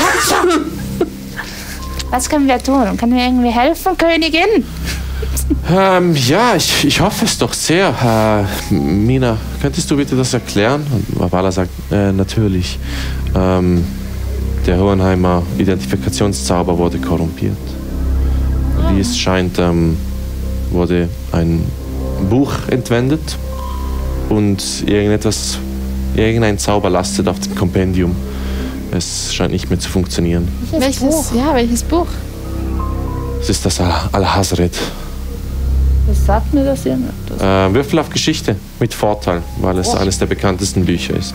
Was können wir tun? Können wir irgendwie helfen, Königin? Ähm, ja, ich, ich hoffe es doch sehr. Äh, Mina, könntest du bitte das erklären? Und Wavala sagt, äh, natürlich. Ähm, der Hohenheimer Identifikationszauber wurde korrumpiert. Wie es scheint, ähm, wurde ein Buch entwendet und irgendetwas, irgendein Zauber lastet auf dem Kompendium. Es scheint nicht mehr zu funktionieren. Welches Buch? Ja, welches Buch? Es ist das Al- Al-Hazred. Was sagt mir das irgendwas? Äh, Würfel auf Geschichte mit Vorteil, weil es eines der bekanntesten Bücher ist.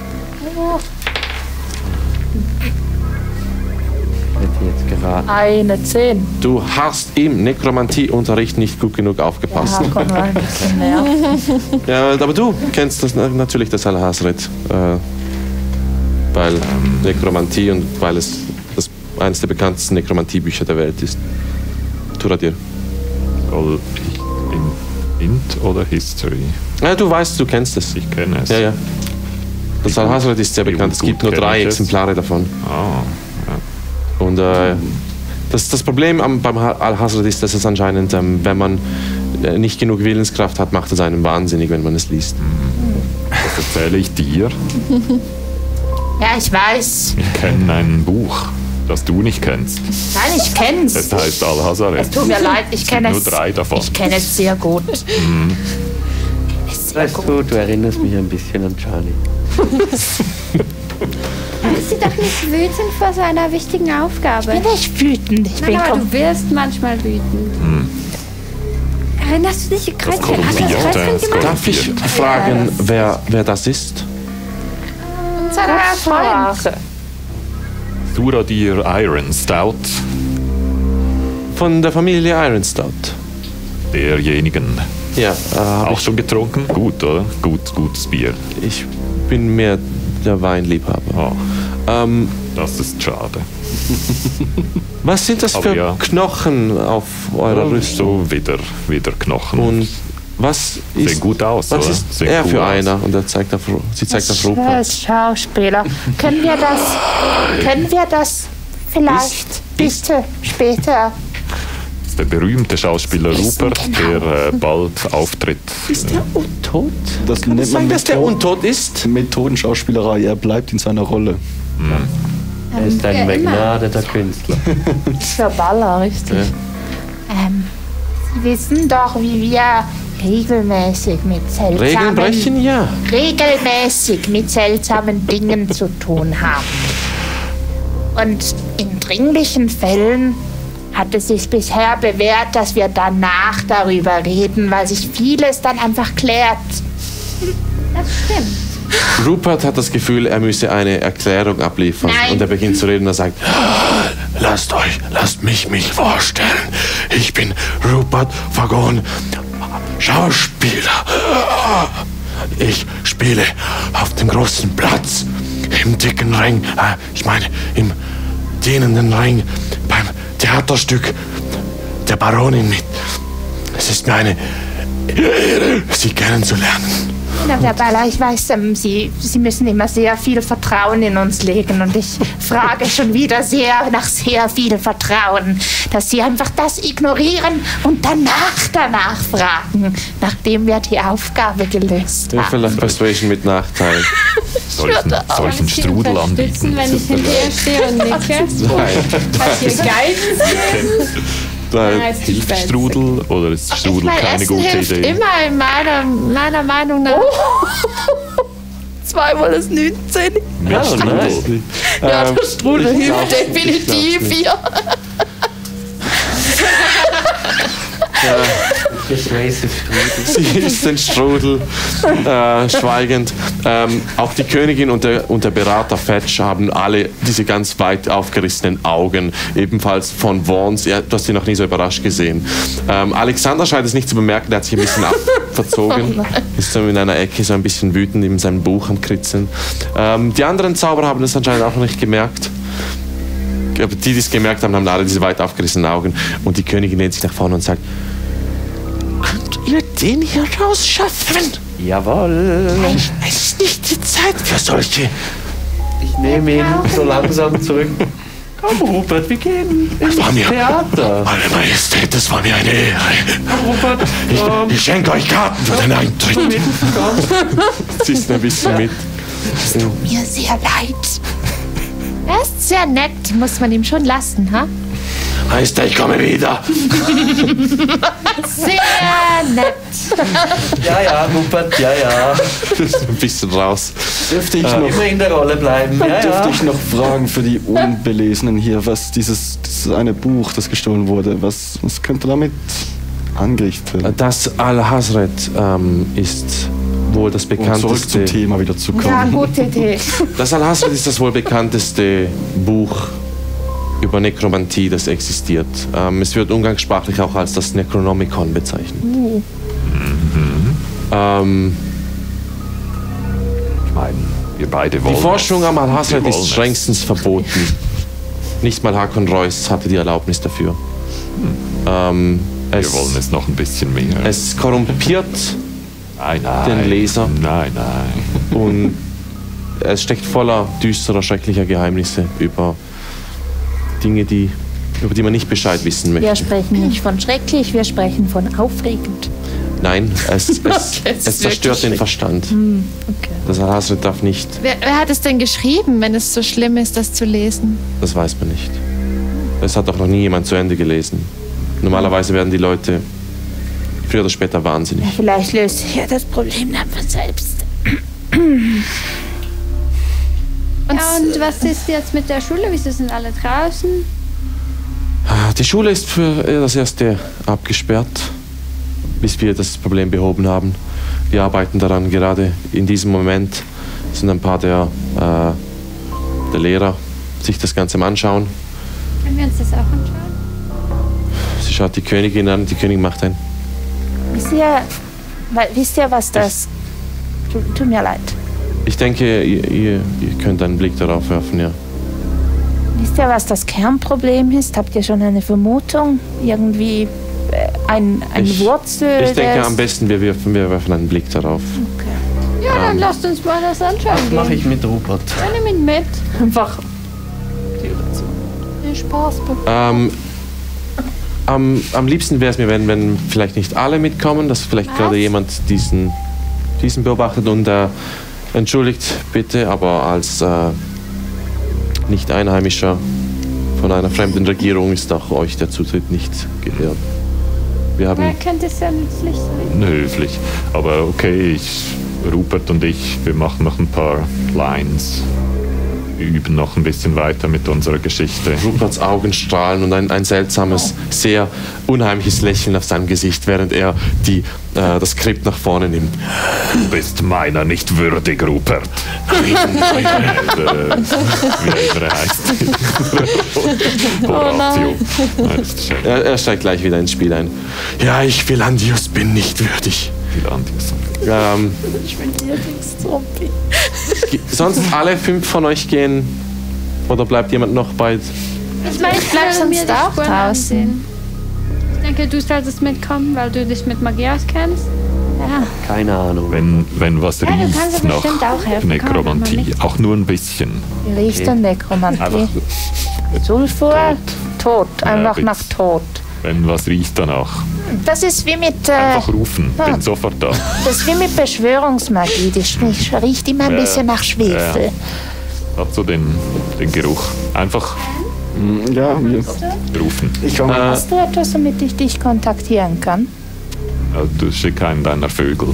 hätte jetzt geraten. Eine zehn. Du hast im Nekromantieunterricht nicht gut genug aufgepasst. Ja, komm mal ein bisschen näher. Ja, aber du kennst das, natürlich das Al-Hazred, äh, weil Nekromantie und weil es das eines der bekanntesten Nekromantiebücher der Welt ist. Turadir. Soll ich in Int oder History? Ja, du weißt, du kennst es. Ich kenne es. Ja, ja. Das Al-Hazred ist sehr Wie bekannt. Es gut gibt nur kenn drei ich es? Exemplare davon. Ah, Und äh, das, das Problem am, beim Al-Hazred ist, dass es anscheinend, ähm, wenn man äh, nicht genug Willenskraft hat, macht es einen wahnsinnig, wenn man es liest. das erzähle ich dir. Ja, ich weiß. Ich kenne ein Buch, das du nicht kennst. Nein, ich kenn's. Es heißt Al-Hazred. Es tut mir leid, ich Es kenne gibt es. nur drei davon. Ich kenne es sehr gut. Ist sehr Weißt gut. du, du erinnerst mich ein bisschen an Charlie. Bist du doch nicht wütend vor so einer wichtigen Aufgabe? Ich bin nicht wütend. Ich Nein, bin aber kom- du wirst manchmal wütend. Erinnerst du dich, Kreuzchen? Hast du das korrumpiert, Kreuzchen das gemacht? Darf ich Ja, fragen, wer, wer das ist? Unser Freund. Turadir Iron Stout, Von der Familie Ironstout. derjenigen. Ja, äh, hab Auch schon getrunken? Gut, oder? Gut, gutes Bier. ich, ich bin mehr der Weinliebhaber. Oh, Ähm, das ist schade. was sind das Aber für ja. Knochen auf eurer Ja, Rüstung? so wieder, wieder Knochen. Und was Sehen ist, gut aus, was oder? ist Sehen er cool für aus. einer? Und er zeigt auf, Ru- sie zeigt auf Er Rupert. ist Schauspieler. Können wir das, können wir das vielleicht bitte später? Das ist der berühmte Schauspieler Rupert, genau. der äh, bald auftritt. Ist er untot? Das Kann es nennt man sein, dass der Metho- untot ist? Methodenschauspielerei. Er bleibt in seiner Rolle. Er ist ein Ja, immer. begnadeter Künstler. Der Baller, richtig. Ähm, Sie wissen doch, wie wir regelmäßig mit Regeln seltsamen, brechen, ja. regelmäßig mit seltsamen Dingen zu tun haben. Und in dringlichen Fällen hat es sich bisher bewährt, dass wir danach darüber reden, weil sich vieles dann einfach klärt. Das stimmt. Rupert hat das Gefühl, er müsse eine Erklärung abliefern. Nein. Und er beginnt zu reden und er sagt, lasst euch, lasst mich mich vorstellen. Ich bin Rupert Vaughan, Schauspieler. Ich spiele auf dem großen Platz, im dicken Ring, äh, ich meine im dienenden Ring, beim Theaterstück der Baronin mit. Es ist mir eine Ehre, Sie kennenzulernen. Na, Herr Baller, ich weiß, ähm, Sie, Sie müssen immer sehr viel Vertrauen in uns legen und ich frage schon wieder sehr nach sehr viel Vertrauen, dass Sie einfach das ignorieren und danach, danach fragen, nachdem wir die Aufgabe gelöst Ja, haben. vielleicht Persuasion mit Nachteil. Soll ich, einen- soll ich einen Sie Strudel unterstützen, anbieten? wenn ich hinter ihr stehe und nicke. Nein. Hat ihr Guidance? Nein. Heißt die Hilft Spitze. Strudel oder ist Ich Strudel meine, keine Essen gute hilft Idee? immer in meiner, meiner Meinung nach. Zweimal das neunzehn. Mit Ja, Strudel. nice. Ja, Ähm, der Strudel ich hilft glaub's nicht, ich definitiv glaub's hier. Persuasive Strudel. Sie isst den Strudel äh, schweigend. Ähm, auch die Königin und der, und der Berater Fetch haben alle diese ganz weit aufgerissenen Augen, ebenfalls von Vaughns. Ja, du hast sie noch nie so überrascht gesehen. Ähm, Alexander scheint es nicht zu bemerken, der hat sich ein bisschen verzogen, ist so in einer Ecke so ein bisschen wütend in seinem Buch am Kritzen. Ähm, die anderen Zauberer haben es anscheinend auch noch nicht gemerkt. Aber die, die es gemerkt haben, haben alle diese weit aufgerissenen Augen. Und die Königin lehnt sich nach vorne und sagt, könnt ihr den hier rausschaffen? Jawohl. Es ist nicht die Zeit für solche. Ich nehme ihn so langsam zurück. Komm, Rupert, wir gehen ins war mir- Theater. Eure Majestät, das war mir eine Ehre. Komm, Rupert, komm. Ich, ich schenke euch Karten für den Eintritt. Ziehst ein bisschen mit. Mir sehr leid. Er ist sehr nett, muss man ihm schon lassen, ha? Heißt, ich komme wieder. Sehr nett. Ja, ja, Rupert, ja, ja. Ein bisschen raus. Dürfte ich, noch, Immer in der Rolle bleiben. Ja, dürfte ja. ich noch fragen für die Unbelesenen hier, was dieses, dieses eine Buch, das gestohlen wurde, was, was könnte damit angerichtet werden? Das Al-Hazred ähm, ist wohl das Um zurück bekannteste. zum Thema wieder zu Ja, kommen. gute Idee. Das Al-Hazred ist das wohl bekannteste Buch über Nekromantie, das existiert. Ähm, es wird umgangssprachlich auch als das Necronomicon bezeichnet. Ähm, Ich meine, wir beide wollen die Forschung es. am Al-Hazred Wir ist wollen es. strengstens verboten. Nicht mal Hakon Reus hatte die Erlaubnis dafür. Ähm, Wir es, wollen es noch ein bisschen mehr. es korrumpiert nein, nein. den Leser. Nein, nein. und es steckt voller düsterer, schrecklicher Geheimnisse über Dinge, die, über die man nicht Bescheid wissen Wir möchte. sprechen nicht von schrecklich, wir sprechen von aufregend. Nein, es, es, Okay, es es ist zerstört den wirklich Verstand. Okay. Das Al-Hazred darf nicht, Wer, wer hat es denn geschrieben, wenn es so schlimm ist, das zu lesen? das weiß man nicht. Es hat auch noch nie jemand zu Ende gelesen. Normalerweise werden die Leute früher oder später wahnsinnig. Ja, vielleicht löst sich ja das Problem dann von selbst. Und Ja, und was ist jetzt mit der Schule? Wieso sind alle draußen? Die Schule ist für das Erste abgesperrt, bis wir das Problem behoben haben. Wir arbeiten daran. Gerade in diesem Moment sind ein paar der, äh, der Lehrer sich das Ganze mal anschauen. Können wir uns das auch anschauen? Sie schaut die Königin an, die Königin macht ein. Wisst ihr, weil, wisst ihr was das... Tut, tut mir leid. Ich denke, ihr, ihr, ihr könnt einen Blick darauf werfen, ja. Wisst ihr, was das Kernproblem ist? Habt ihr schon eine Vermutung? Irgendwie äh, ein, ein Ich- Wurzel Ich denke, des- am besten wir werfen, wir werfen einen Blick darauf. Okay. Ja, dann lasst uns mal das anschauen Das mache gehen. ich mit Rupert. Ich nimm ihn mit. Einfach Viel Spaß. Ähm, am, am liebsten wäre es mir, wenn, wenn vielleicht nicht alle mitkommen, dass vielleicht Was? gerade jemand diesen, diesen beobachtet und äh, entschuldigt bitte, aber als, äh, nicht Einheimischer von einer fremden Regierung ist auch euch der Zutritt nicht gewährt. Wir haben... Wer könnte es ja nützlich sein? Höflich. Aber okay, ich, Rupert und ich, wir machen noch ein paar Lines. Üben noch ein bisschen weiter mit unserer Geschichte. Ruperts Augen strahlen und ein, ein seltsames, sehr unheimliches Lächeln auf seinem Gesicht, während er die, äh, das Skript nach vorne nimmt. Du bist meiner nicht würdig, Rupert. äh, wie immer er heißt. Horatio. Er, er steigt gleich wieder ins Spiel ein. Ja, ich, Philandius, bin nicht würdig. Philandius. Ähm, Ich bin Lieblingszombie. sonst alle fünf von euch gehen? Oder bleibt jemand noch bei... Ich meine, ich bleib will mir sonst die auch Spuren draußen. ansehen. Ich denke, du solltest mitkommen, weil du dich mit Magie auskennst. Ja. Keine Ahnung. Wenn, wenn was Ja, du riecht kannst ja nach bestimmt auch helfen. Nekromantie, Komm, auch nur ein bisschen. Wie riecht denn Nekromantie? Einfach, Sulfur? Tod. Einfach Ja, nach Tod. wenn was riecht danach. Das ist wie mit, äh, Einfach rufen, ja. bin sofort da. das ist wie mit Beschwörungsmagie. Die sch- riecht immer ein Ja, bisschen nach Schwefel. ja. Hat so den, den Geruch. Einfach Ja, wir, rufen. ich komme. Äh, Hast du etwas, damit ich dich kontaktieren kann? Ja, du schick einen deiner Vögel.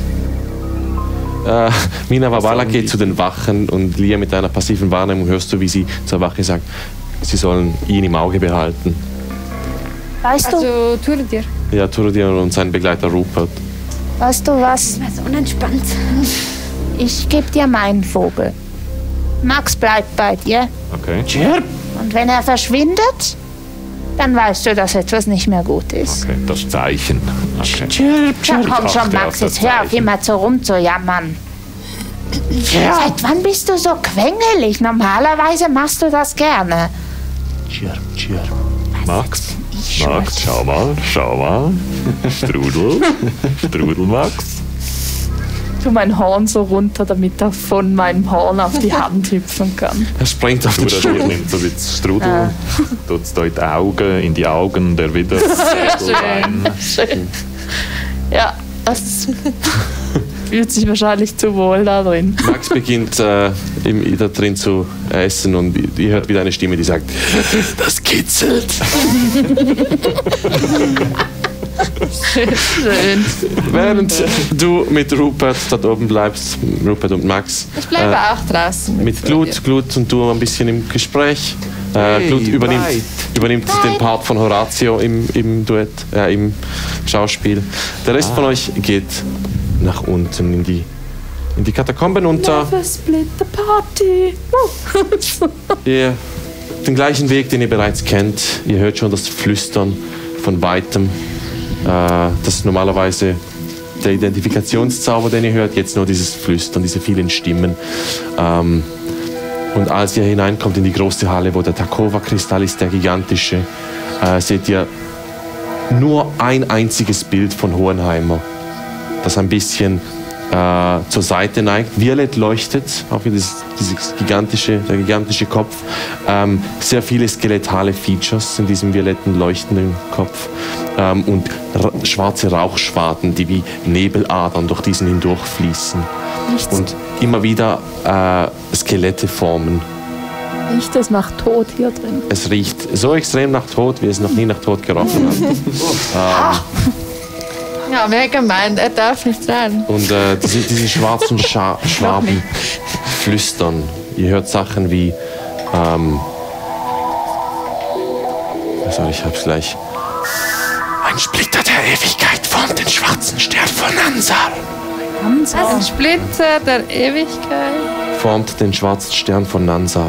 Äh, Mina Wabala geht zu den Wachen und Lia mit einer passiven Wahrnehmung hörst du, wie sie zur Wache sagt, sie sollen ihn im Auge behalten. Weißt du, Also, tu dir. Ja, Turudir und sein Begleiter Rupert. weißt du was? Das ist unentspannt. Ich gebe dir meinen Vogel. Max bleibt bei dir. Okay? Und wenn er verschwindet, dann weißt du, dass etwas nicht mehr gut ist. Okay, das Zeichen. Okay. Ja, komm Ich schon, achte Max, auf das jetzt hör auf, Zeichen. immer so rumzujammern. Seit wann bist du so quengelig? Normalerweise machst du das gerne. Max, Max, schau mal, schau mal. Strudel, Strudel, Max. Tu mein Horn so runter, damit er von meinem Horn auf die Hand hüpfen kann. Er springt auf Du, den das Stuhl. nimmt so wie das Strudel, tut es da in die Augen, in die Augen der wieder rein. Schön. Ja, das fühlt sich wahrscheinlich zu wohl da drin. Max beginnt äh, im, da drin zu essen und ihr hört wieder eine Stimme, die sagt, das kitzelt. Schön. Während du mit Rupert dort oben bleibst, Rupert und Max, Ich bleibe äh, auch draußen. mit Glut, Glut und du ein bisschen im Gespräch. Äh, Glut übernimmt, übernimmt den Part von Horatio im, im Duett, äh, im Schauspiel. Der Rest von euch geht nach unten in die, in die Katakomben unter. Never split the party. Ihr den gleichen Weg, den ihr bereits kennt. Ihr hört schon das Flüstern von Weitem. Äh, das ist normalerweise der Identifikationszauber, den ihr hört. Jetzt nur dieses Flüstern, diese vielen Stimmen. Ähm, und als ihr hineinkommt in die große Halle, wo der Takova-Kristall ist, der gigantische, äh, seht ihr nur ein einziges Bild von Hohenheimer, das ein bisschen äh, zur Seite neigt. Violett leuchtet, auch wieder dieses, dieses gigantische, der gigantische Kopf. Ähm, sehr viele skeletale Features in diesem violetten leuchtenden Kopf. Ähm, und ra schwarze Rauchschwaden, die wie Nebeladern durch diesen hindurchfließen. Nichts, Und immer wieder äh, Skelette formen. riecht es nach Tod hier drin. Es riecht so extrem nach Tod, wie es noch nie nach Tod gerochen hat. Ja, wer gemeint, er darf nicht rein. Und äh, diese, diese schwarzen Scha Schwaben flüstern. Ihr hört Sachen wie, ähm, also ich hab's gleich. Ein Splitter der Ewigkeit formt den schwarzen Stern von Nansar. Ein Splitter der Ewigkeit. Formt den schwarzen Stern von Nansar.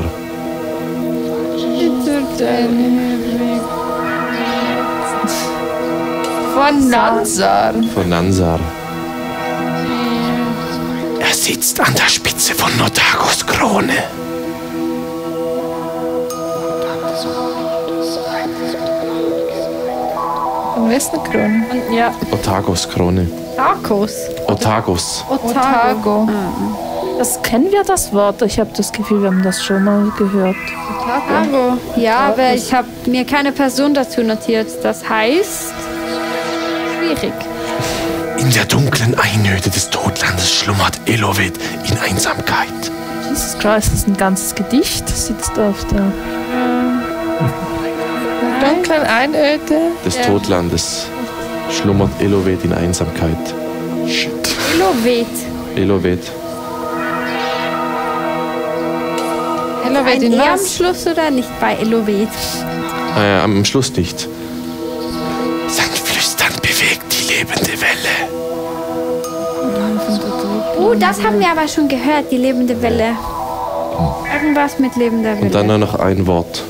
Von Nansar. Von Nansar. Er sitzt an der Spitze von Notagos Krone. Von wessen Krone? Ja, Otagos Krone. Tacos. Otagos. Otago. Das kennen wir das Wort. Ich habe das Gefühl, wir haben das schon mal gehört. Taco. Ja, aber ich habe mir keine Person dazu notiert. Das heißt, schwierig. In der dunklen Einöde des Todlandes schlummert Elovet in Einsamkeit. Jesus Christ, das ist ein ganzes Gedicht. Das sitzt auf der Dunklen Einöde. Des Todlandes schlummert Elovet in Einsamkeit. Elovet. Elovet. Elovet Ein in E am was? Schluss oder nicht bei Elovet? Äh, am Schluss nicht. Sein Flüstern bewegt die lebende Welle. Oh, das haben wir aber schon gehört, die lebende Welle. Irgendwas mit lebender Welle. Und dann nur noch ein Wort.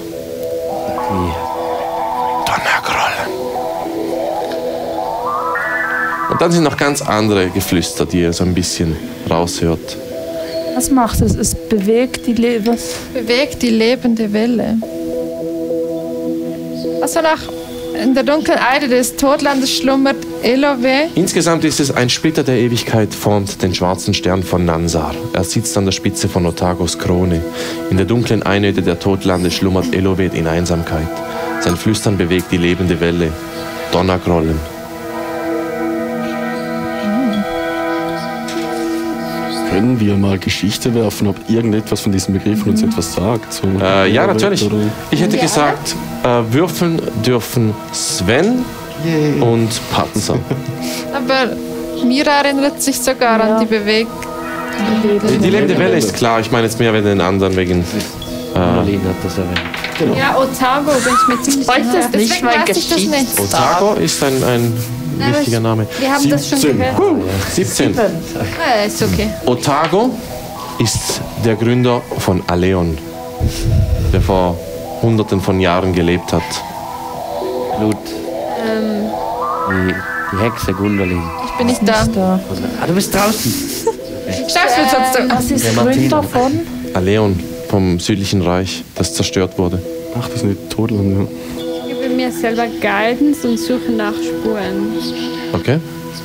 Donnergrollen. Und dann sind noch ganz andere Geflüster, die ihr so ein bisschen raushört. Was macht es? Es bewegt die Le was? Bewegt die lebende Welle. Also nach in der dunklen Eide des Todlandes schlummert Elovet. Insgesamt ist es ein Splitter der Ewigkeit, formt den schwarzen Stern von Nansar. Er sitzt an der Spitze von Otagos Krone. In der dunklen Einöde der Todlande schlummert Elovet in Einsamkeit. Sein Flüstern bewegt die lebende Welle. Donnergrollen. Können wir mal Geschichte werfen, ob irgendetwas von diesen Begriffen uns etwas sagt? So, Äh, ja, natürlich. oder- Ich hätte Ja. gesagt, äh, würfeln dürfen Sven und Patzer. Aber Mira erinnert sich sogar Ja. an die Beweg. Die, die lebende Welle ist klar, ich meine jetzt mehr wegen den anderen, wegen... Marlene hat das erwähnt. Ja, Otago bin ich mir ziemlich Heute sicher. ist nicht Deswegen mein weiß ich das Geschichte. nicht. Otago ist ein, ein aber wichtiger Name. Wir haben das schon siebzehn. gehört. siebzehn. Ah, ist okay. Otago ist der Gründer von Aleon, der vor hunderten von Jahren gelebt hat. Blut. Die, die Hexe Gundalin. Ich bin nicht da. Da. Ah, du bist draußen. Schreib's mir trotzdem. Was ist Der Gründer Martin. von? Aleon vom südlichen Reich, das zerstört wurde. Ach, das ist nicht Todland, Ich gebe mir selber Guidance und suche nach Spuren. Okay?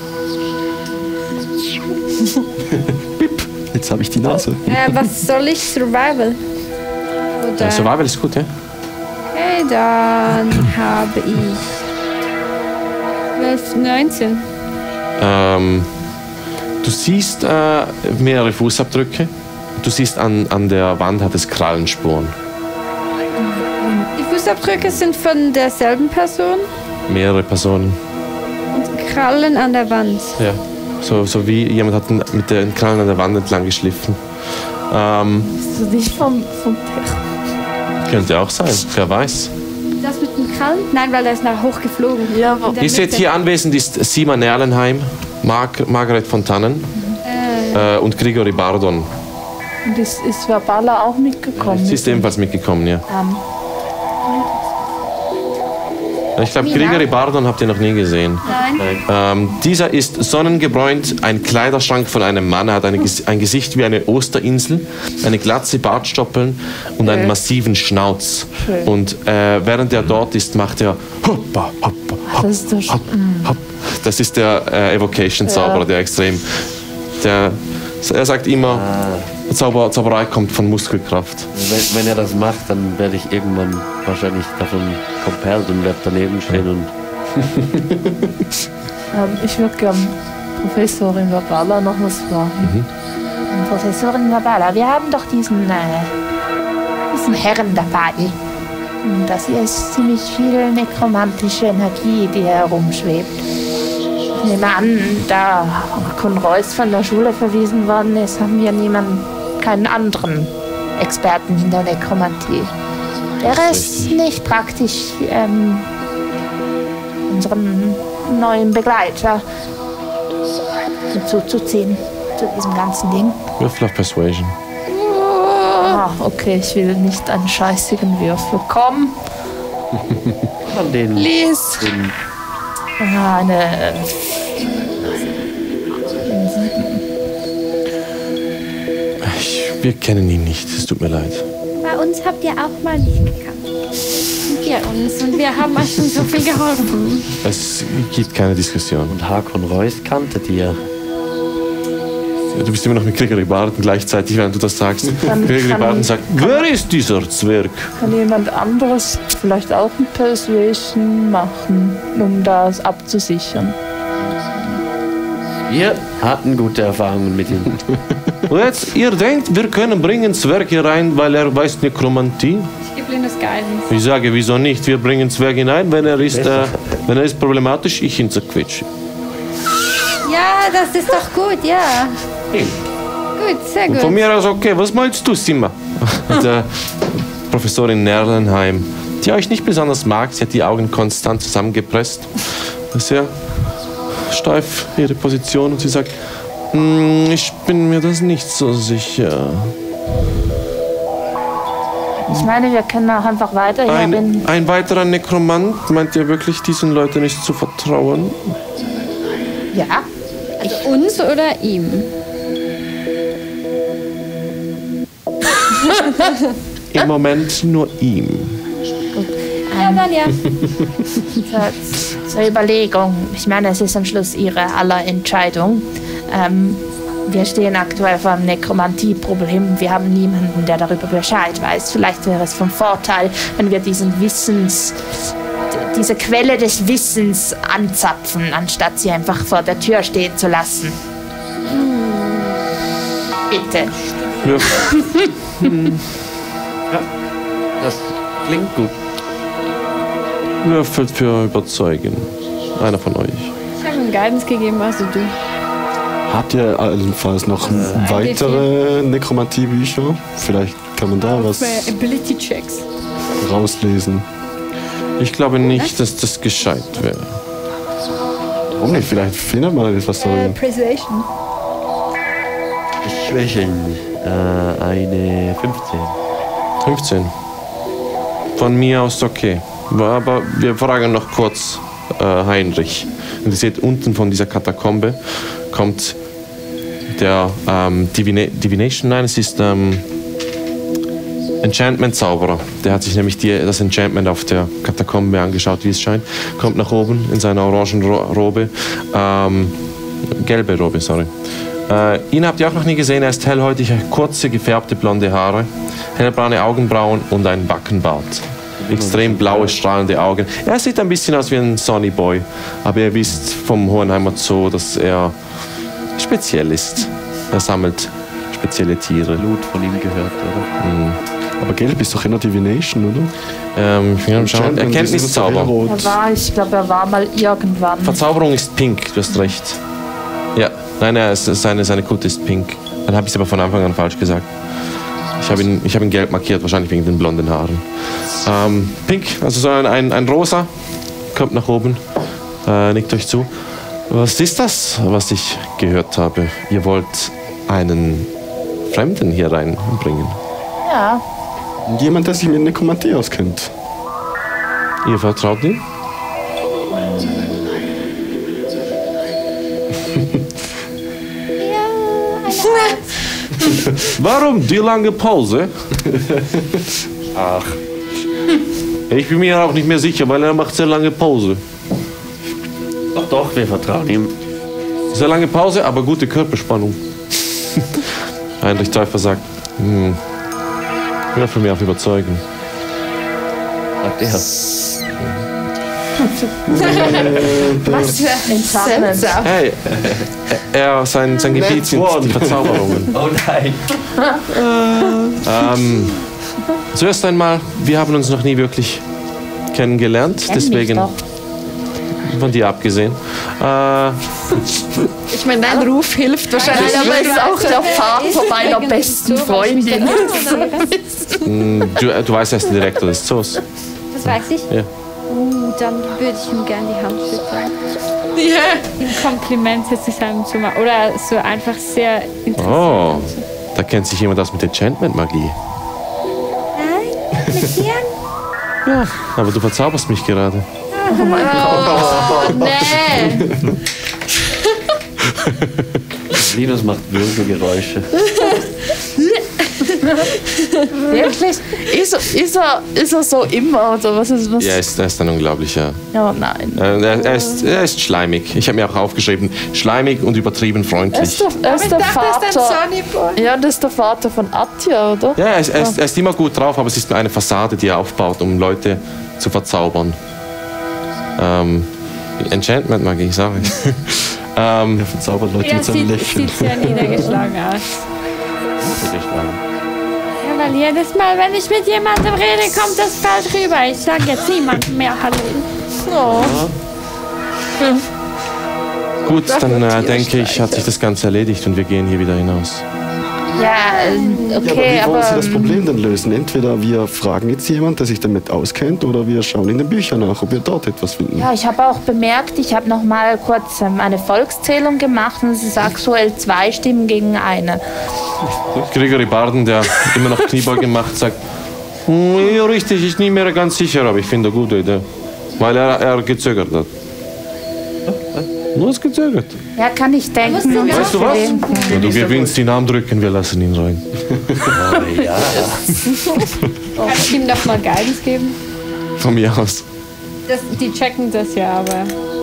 ja. Jetzt habe ich die Nase. Äh, was soll ich? Survival? Oder? Ja, Survival ist gut, ja? Okay, dann habe ich zwölf, neunzehn. Ähm, du siehst äh, mehrere Fußabdrücke. Du siehst, an, an der Wand hat es Krallenspuren. die Fußabdrücke sind von derselben Person Mehrere Personen. und Krallen an der Wand. Ja. So, so wie jemand hat mit den Krallen an der Wand entlang geschliffen. Ähm, Ist das nicht vom, vom Tech? könnte auch sein, wer weiß. Das mit den Krallen? Nein, weil er ist nach hoch geflogen. Ja, wo, In der Ihr seht, Mitte. hier anwesend ist Simon Erlenheim, Marg Margaret von Tannen äh, und Grigori Bardon. und ist, ist Verbala auch mitgekommen? Sie ist ebenfalls mitgekommen, ja. Ähm, Ich glaube, Grigori Bardon habt ihr noch nie gesehen. Nein. Ähm, dieser ist sonnengebräunt, ein Kleiderschrank von einem Mann. Er hat eine, Ges- ein Gesicht wie eine Osterinsel, eine Glatze, Bartstoppeln und einen massiven Schnauz. Schön. Und äh, während er dort ist, macht er hoppa, hoppa, hopp, das ist der hopp, hopp. Das ist der äh, Evocation-Zauberer, Ja. der extrem... Der, er sagt immer, Zauber, Zauberei kommt von Muskelkraft. Wenn, wenn er das macht, dann werde ich irgendwann wahrscheinlich davon compelled und werde daneben stehen und ähm, ich würde gern Professorin Verbala noch was fragen. Professorin Verbala, wir haben doch diesen, äh, diesen Herrn dabei. Und das hier ist ziemlich viel nekromantische Energie, die herumschwebt. Ich nehme an, da Conroys von der Schule verwiesen worden ist, haben wir niemanden, keinen anderen Experten in der Nekromantie. Wäre es nicht praktisch, ähm, unseren neuen Begleiter hinzuzuziehen zu diesem ganzen Ding? Würfel auf Persuasion. Ah, okay, ich will nicht einen scheißigen Würfel. Komm! an den, Lies. den Ah, eine. Ich, wir kennen ihn nicht, es tut mir leid. Bei uns habt ihr auch mal nicht gekannt. Und wir uns. Und wir haben euch schon so viel geholfen. Es gibt keine Diskussion. und Hakon Reus kanntet ihr. Du bist immer noch mit Gregory Barton gleichzeitig, während du das sagst. Dann Gregory kann- Barton sagt, wer ist dieser Zwerg? Kann jemand anderes vielleicht auch ein Persuasion machen, um das abzusichern? Wir hatten gute Erfahrungen mit ihm. Und jetzt, ihr denkt, wir können bringen Zwerg hier rein, weil er weiß Nekromantie? Ich gebe Linus Guidance. Ich sage, wieso nicht? Wir bringen Zwerg hinein, wenn er ist, äh, wenn er ist problematisch, ich ihn zerquetsche. Ja, das ist doch gut, ja. Gut, sehr Und gut. von mir aus, okay, was meinst du, Simba? Und, äh, Professorin Nerlenheim, die euch nicht besonders mag, sie hat die Augen konstant zusammengepresst. Sehr steif ihre Position und sie sagt, "Hm, ich bin mir das nicht so sicher. Ich meine, wir können auch einfach weiter hier Ein, bin. ein weiterer Nekromant, meint ihr wirklich, diesen Leuten nicht zu vertrauen? Ja. Also uns oder ihm? Im Moment nur ihm. Ja, dann ja. Zur, zur Überlegung. Ich meine, es ist am Schluss Ihre aller Entscheidung. Ähm, wir stehen aktuell vor einem Nekromantie-Problem. Wir haben niemanden, der darüber Bescheid weiß. Vielleicht wäre es von Vorteil, wenn wir diesen Wissens, diese Quelle des Wissens anzapfen, anstatt sie einfach vor der Tür stehen zu lassen. Bitte. Ja. Ja, das klingt gut. Würfelt für überzeugen. Einer von euch. Ich habe ihm Guidance gegeben, also du. Habt ihr allenfalls noch weitere Nekromantie-Bücher? Vielleicht kann man da was Bei Ability Checks. rauslesen. Ich glaube nicht, dass das gescheit wäre. Warum nicht? Vielleicht findet man etwas Äh, darin. Persuasion. Schwächeln. Äh, eine fünfzehn. fünfzehn. Von mir aus okay. Aber wir fragen noch kurz äh, Heinrich. Und ihr seht, unten von dieser Katakombe kommt der ähm, Divina Divination, nein, es ist ähm, Enchantment-Zauberer. Der hat sich nämlich die, das Enchantment auf der Katakombe angeschaut, wie es scheint. Kommt nach oben in seiner orangen Ro Robe. Ähm, gelbe Robe, sorry. Äh, ihn habt ihr auch noch nie gesehen. Er ist hellhäutig, kurze, gefärbte blonde Haare, hellbraune Augenbrauen und ein Backenbart. Extrem blaue, strahlende Augen. Er sieht ein bisschen aus wie ein Sonny Boy, aber ihr wisst vom Hohenheimer Zoo, dass er speziell ist. Er sammelt spezielle Tiere. Blut von ihm gehört, oder? Mhm. Aber gelb ist doch immer Divination, oder? Ähm, ich will schauen. Erkenntniszauber. Er war, ich glaube, er war mal irgendwann. Verzauberung ist pink, du hast recht. Ja, nein, nein, seine, seine Kutte ist pink. Dann habe ich es aber von Anfang an falsch gesagt. Ich habe ihn, ich hab ihn gelb markiert, wahrscheinlich wegen den blonden Haaren. Ähm, pink, also so ein, ein, ein rosa, kommt nach oben, äh, nickt euch zu. Was ist das, was ich gehört habe? Ihr wollt einen Fremden hier reinbringen. Ja. Jemand, der sich mit Nekromantie auskennt. Ihr vertraut ihm? Warum die lange Pause? Ach. Ich bin mir auch nicht mehr sicher, weil er macht sehr lange Pause. Doch, doch, wir vertrauen ihm. Sehr lange Pause, aber gute Körperspannung. Heinrich Täufer sagt, hm, würfel mir auf Überzeugen. Sagt er. Was für ein Enchantment. Hey, er, sein, sein Gebiet sind die Verzauberungen. Oh nein. ähm, zuerst einmal, wir haben uns noch nie wirklich kennengelernt, Kenn deswegen mich doch. von dir abgesehen. Äh, Ich meine, dein Ruf hilft wahrscheinlich. Nein, aber er ist auch der Vater meiner besten Freundin. mh, du, du weißt, er ist der Direktor des Zoos. Das weiß ich. Ja. Uh, dann würde ich ihm gerne die Hand schütteln. Ein Kompliment zu seinem Zimmer. Oder so einfach sehr interessant. Oh, da kennt sich jemand aus mit Enchantment-Magie. Nein? Mit dir? Ja, aber du verzauberst mich gerade. Oh mein Gott. Nee. Linus macht Würgegeräusche. Wirklich? Ist, er- ist, er, ist er so immer? Oder was ist was? Ja, er ist, er ist ein unglaublicher. Oh nein. Äh, er, er, ist, er ist schleimig. Ich habe mir auch aufgeschrieben, schleimig und übertrieben Er ist freundlich. der, er ist der Ich dachte, das ist Vater. ein Sonny Boy. Ja, das ist der Vater von Atja, oder? Ja, er ist, er, ist, er ist immer gut drauf, aber es ist eine Fassade, die er aufbaut, um Leute zu verzaubern. Ähm, Enchantment-Magie, sage ich. ähm, Er verzaubert Leute Er mit seinem sieht, Lächeln. sieht sehr niedergeschlagen aus. Unterricht lang. Ja, weil jedes Mal, wenn ich mit jemandem rede, kommt das falsch rüber. Ich sage jetzt niemandem mehr Hallo. Oh. Gut, dann äh, denke ich, hat sich das Ganze erledigt und wir gehen hier wieder hinaus. Ja, äh, Ja, aber okay, wie wollen Sie aber. das Problem denn lösen? Entweder wir fragen jetzt jemanden, der sich damit auskennt, oder wir schauen in den Büchern nach, ob wir dort etwas finden. Ja, ich habe auch bemerkt, ich habe noch mal kurz ähm, eine Volkszählung gemacht und es ist aktuell zwei Stimmen gegen eine. Gregory Barden, der immer noch Kniebeugen macht, sagt, "Hm, ja, richtig, ich bin nicht mehr ganz sicher, aber ich finde eine gute Idee. Weil er, er gezögert hat. Nur ist gezögert. Ja, kann ich denken. Und Weißt du so was? bedenken. Ja, du gewinnst, den Arm drücken, wir lassen ihn rein. Oh, ja. Kann ich ihm noch mal Guidance geben? Von mir aus. Das, die checken das ja, aber...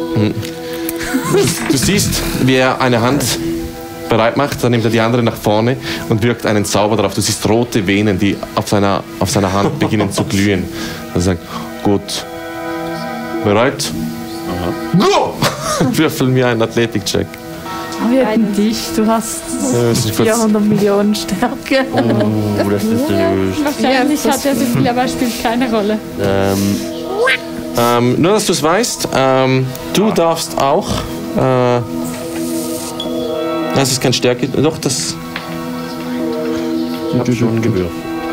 Du siehst, wie er eine Hand bereit macht, dann nimmt er die andere nach vorne und wirkt einen Zauber drauf. Du siehst rote Venen, die auf seiner, auf seiner Hand beginnen zu glühen. Er sagt, gut, bereit? Go! Würfel mir einen Athletik-Check. Wir hätten dich, du hast Ja, das ist kurz- vierhundert Millionen Stärke. Oh, das ist löst. Wahrscheinlich hat er so viel, aber spielt keine Rolle. Ähm, Ähm, nur, dass du es weißt, ähm, du darfst auch. Äh, das ist kein Stärke. Doch, das. ich habe schon gewürfelt.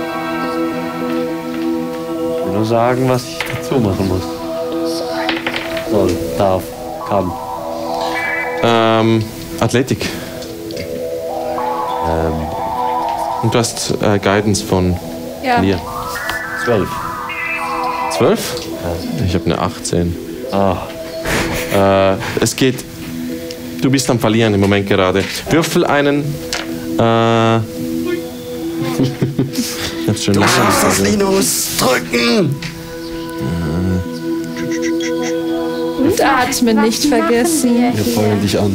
Ich will nur sagen, was ich dazu machen muss. Soll, darf, kann. Ähm, Athletik. Ähm, Und du hast äh, Guidance von Ja. Lia. zwölf. zwölf? Ich habe eine achtzehn. Ah, Äh, es geht. Du bist am Verlieren im Moment gerade. Würfel einen. Äh, jetzt schon lange nicht mehr. Linus, drücken! Und atmen nicht vergessen. Wir feuern dich an.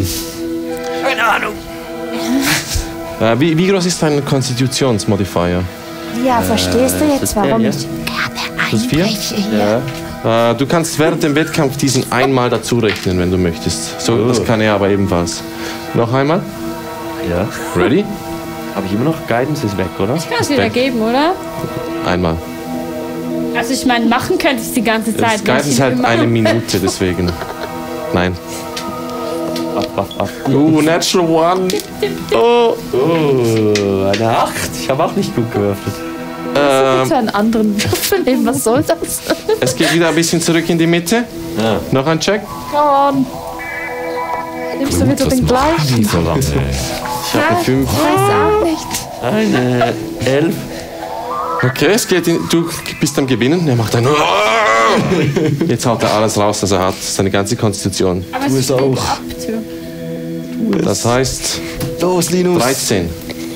Äh, wie, wie groß ist dein Konstitutionsmodifier? Ja, verstehst du jetzt, warum ja. ich gerne Das ist vier? einbreche hier? Äh, du kannst während dem Wettkampf diesen einmal dazu rechnen, wenn du möchtest. So, das kann er aber ebenfalls. Noch einmal? ja. Ready? Habe ich immer noch Guidance, ist weg, oder? Ich kann es wieder geben, oder? Einmal. Also ich meine, machen könnte ich es die ganze Zeit. Das Guidance ist halt eine Minute, deswegen. Nein. Ab, ab, ab. Uh, natural one. Oh. Oh, eine acht. Ich habe auch nicht gut gewürfelt. Ähm, Bitte einen anderen Würfel nehmen, was soll das? es geht wieder ein bisschen zurück in die Mitte. Ja. Noch ein Check. Come on. Nimmst du wieder Was den machen gleichen? die so lange? Ich habe eine fünf. Weiß auch nicht. Eine elf. Okay, es geht in, du bist am Gewinnen. Er macht ein. Jetzt haut er alles raus, was er hat. Seine ganze Konstitution. Aber Du es es spielt auch. ab. Du. Das heißt Los, Linus! dreizehn.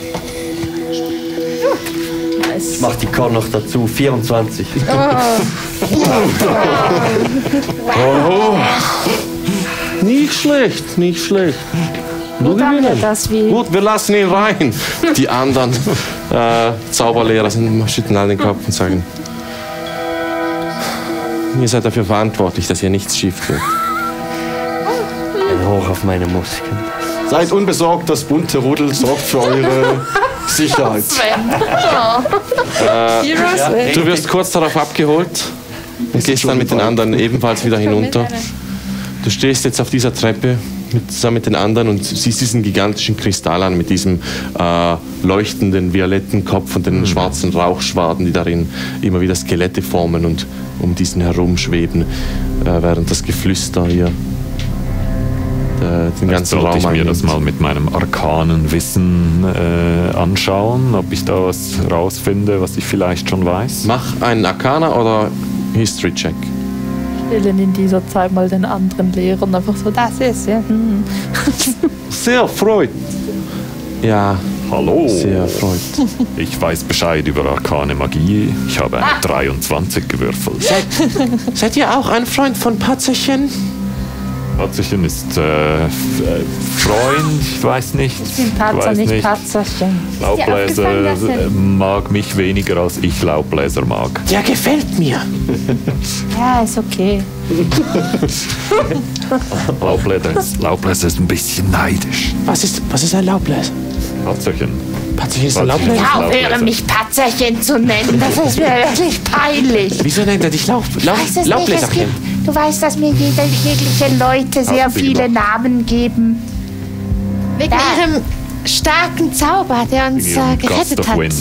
Ich mach die Korn noch dazu. vierundzwanzig. Oh. Nicht schlecht, nicht schlecht. Du Dann gewinnen. das wie. Gut, wir lassen ihn rein. Die anderen äh, Zauberlehrer sind, schütteln alle den Kopf und sagen, ihr seid dafür verantwortlich, dass hier nichts schief geht. Ein Hoch auf meine Muskeln. Seid unbesorgt, das bunte Rudel sorgt für eure Sicherheit. Du wirst kurz darauf abgeholt und gehst dann mit den anderen ebenfalls wieder hinunter. Du stehst jetzt auf dieser Treppe mit, zusammen mit den anderen und siehst diesen gigantischen Kristall an mit diesem äh, leuchtenden violetten Kopf und den schwarzen Rauchschwaden, die darin immer wieder Skelette formen und um diesen herumschweben, äh, während das Geflüster hier äh, den ganzen Sollte Raum ich mir einnimmt. das mal mit meinem arkanen Wissen äh, anschauen, ob ich da was rausfinde, was ich vielleicht schon weiß. Mach einen Arcana oder History-Check. Stellen in dieser Zeit mal den anderen Lehrern einfach so, das ist ja. Hm. Sehr freut. Ja, Hallo, sehr freut. ich weiß Bescheid über arkane Magie. Ich habe eine dreiundzwanzig gewürfelt. Seid ihr auch ein Freund von Patzerchen? Patzerchen ist äh, F- äh, Freund, ich weiß nicht. Ich bin Patzer, weiß nicht Patzerchen. Laubbläser aufgefallen, dass er- äh, mag mich weniger als ich Laubbläser mag. Der gefällt mir. Ja, ist okay. Laubbläser ist, Laubbläser ist ein bisschen neidisch. Was ist, was ist ein Laubbläser? Patzerchen. Patzerchen ist ein Patzerchen. Laubbläser. Ja, Laubbläser. aufhöre mich Patzerchen zu nennen. Das ist mir wirklich peinlich. Wieso nennt er dich Laub, Laub, Weißt es nicht, es Laubbläserchen? gibt, du weißt, dass mir jede, jegliche Leute sehr Hast du viele gemacht. Namen geben. Wegen Ja. ihrem starken Zauber, der uns In äh, ihrem Gust gerettet of hat. Wind.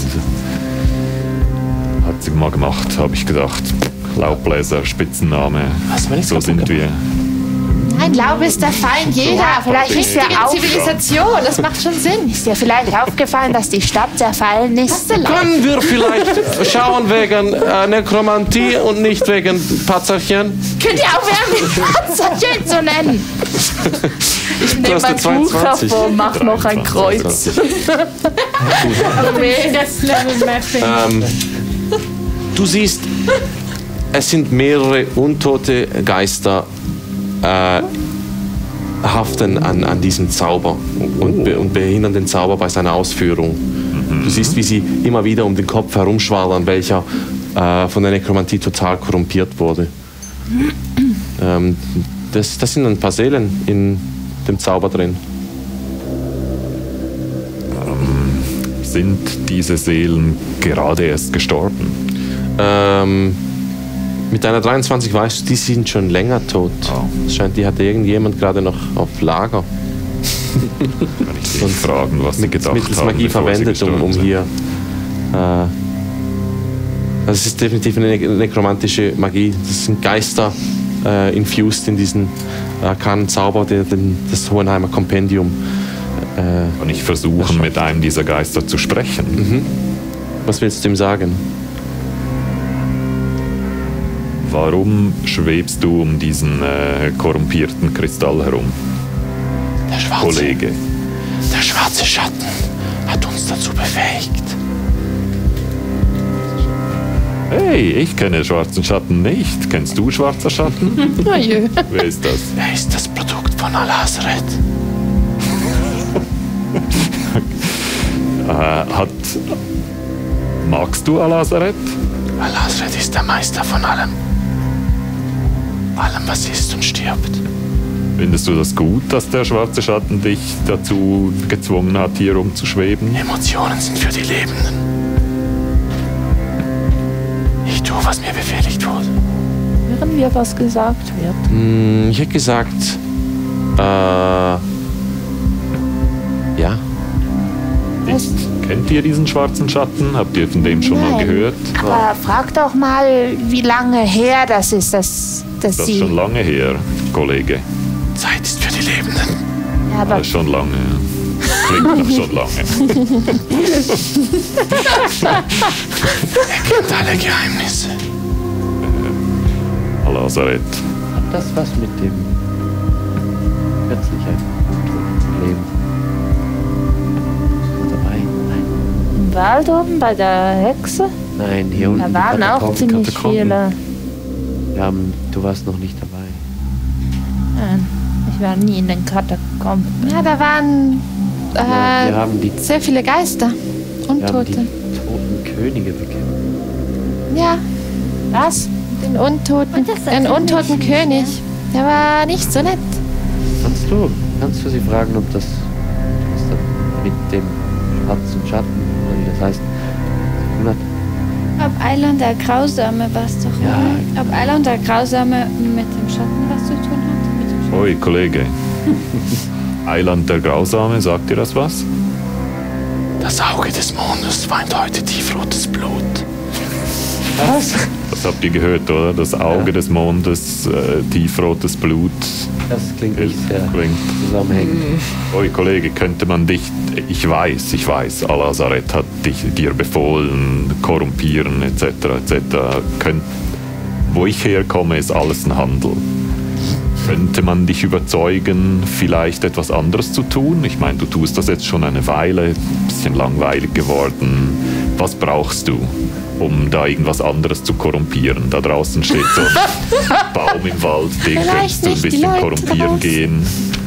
Hat sie mal gemacht, habe ich gedacht. Laubbläser, Spitzenname. Was, weil ich's So kaputt sind gemacht? wir. Ein Laub ist der Feind jeder. Ja, vielleicht ist ja richtigen auch- Zivilisation. Das macht schon Sinn. Ist dir vielleicht aufgefallen, dass die Stadt zerfallen ist? Können wir vielleicht schauen wegen äh, Nekromantie und nicht wegen Patzerchen? Könnt ihr aufhören, mich Patzerchen zu nennen? Ich Du nehme hast mein eine Buch zweiundzwanzig. hervor und mache noch ein Kreuz. Das Level Mapping. Ähm, du siehst, es sind mehrere untote Geister äh, haften an, an diesem Zauber und, be, und behindern den Zauber bei seiner Ausführung. Du siehst, wie sie immer wieder um den Kopf herumschwallern, welcher äh, von der Nekromantie total korrumpiert wurde. Ähm, das, das sind ein paar Seelen in dem Zauber drin. Sind diese Seelen gerade erst gestorben? Ähm, mit einer dreiundzwanzig weißt du, die sind schon länger tot. Es scheint, die hatte irgendjemand gerade noch auf Lager. Kann ich dich fragen, was sie Mit, gedacht mittels haben, Magie bevor sie verwendet, um, gestorben um sind? hier. Äh, das ist definitiv eine ne- nekromantische Magie. Das sind Geister äh, infused in diesen arkanen Zauber, der, den, das Hohenheimer Kompendium. Äh, Kann ich versuchen, mit einem dieser Geister zu sprechen? was willst du ihm sagen? Warum schwebst du um diesen äh, korrumpierten Kristall herum, Der schwarze, Kollege? der schwarze Schatten hat uns dazu befähigt. Hey, ich kenne schwarzen Schatten nicht. Kennst du schwarzer Schatten? Oh je. Wer ist das? Er ist das Produkt von Al-Hazred. Äh, hat. Magst du Al-Azaret? Al-Hazred ist der Meister von allem. Allem, was ist und stirbt. Findest du das gut, dass der schwarze Schatten dich dazu gezwungen hat, hier rumzuschweben? Emotionen sind für die Lebenden. Ich tue, was mir befehligt wurde. Hören wir, was gesagt wird. Hm, ich hätte gesagt, äh, ja. Ich, kennt ihr diesen schwarzen Schatten? Habt ihr von dem schon mal Nein. gehört? Aber frag doch mal, wie lange her das ist, dass, dass Das sie... ist schon lange her, Kollege. Zeit ist für die Lebenden. Ja, aber Das ist schon lange. Klingt nach schon lange. Er kennt alle Geheimnisse. Al-Azaret. Hat das was mit dem plötzlich ein Leben? Ist dabei? Nein. Im Wald oben bei der Hexe? Nein, hier unten. Da die waren auch Katakomben. ziemlich Katakomben. viele. Wir haben, du warst noch nicht dabei. Nein, ich war nie in den Katakomben. Ja, da waren Ja, wir äh, haben die, sehr viele Geister. wir haben die Untote. toten Könige bekämpft. Ja, Was? den Untoten, Und das den erzählt untoten mich König. Der war nicht so nett. Kannst du, kannst du sie fragen, ob das, was das mit dem schwarzen Schatten, oder wie das heißt, zu tun hat? Ob Eiland der Grausame was doch, Ja. oder? Ob Eiland der Grausame mit dem Schatten was zu tun hat? Mit dem Schatten? Oi, Kollege. Eiland der Grausame, sagt dir das was? Das Auge des Mondes weint heute tiefrotes Blut. Was? Das habt ihr gehört, oder? Das Auge Ja. des Mondes, äh, tiefrotes Blut. Das klingt nicht sehr Klingt. zusammenhängend. Oi, Kollege, könnte man dich. Ich weiß, ich weiß, Al-Azaret hat dich, dir befohlen, korrumpieren, et cetera et cetera. Könnt, wo ich herkomme, ist alles ein Handel. Könnte man dich überzeugen, vielleicht etwas anderes zu tun? Ich meine, du tust das jetzt schon eine Weile, ein bisschen langweilig geworden. Was brauchst du, um da irgendwas anderes zu korrumpieren? Da draußen steht so ein Baum im Wald, den Vielleicht könntest du ein nicht die bisschen Leute korrumpieren raus. gehen.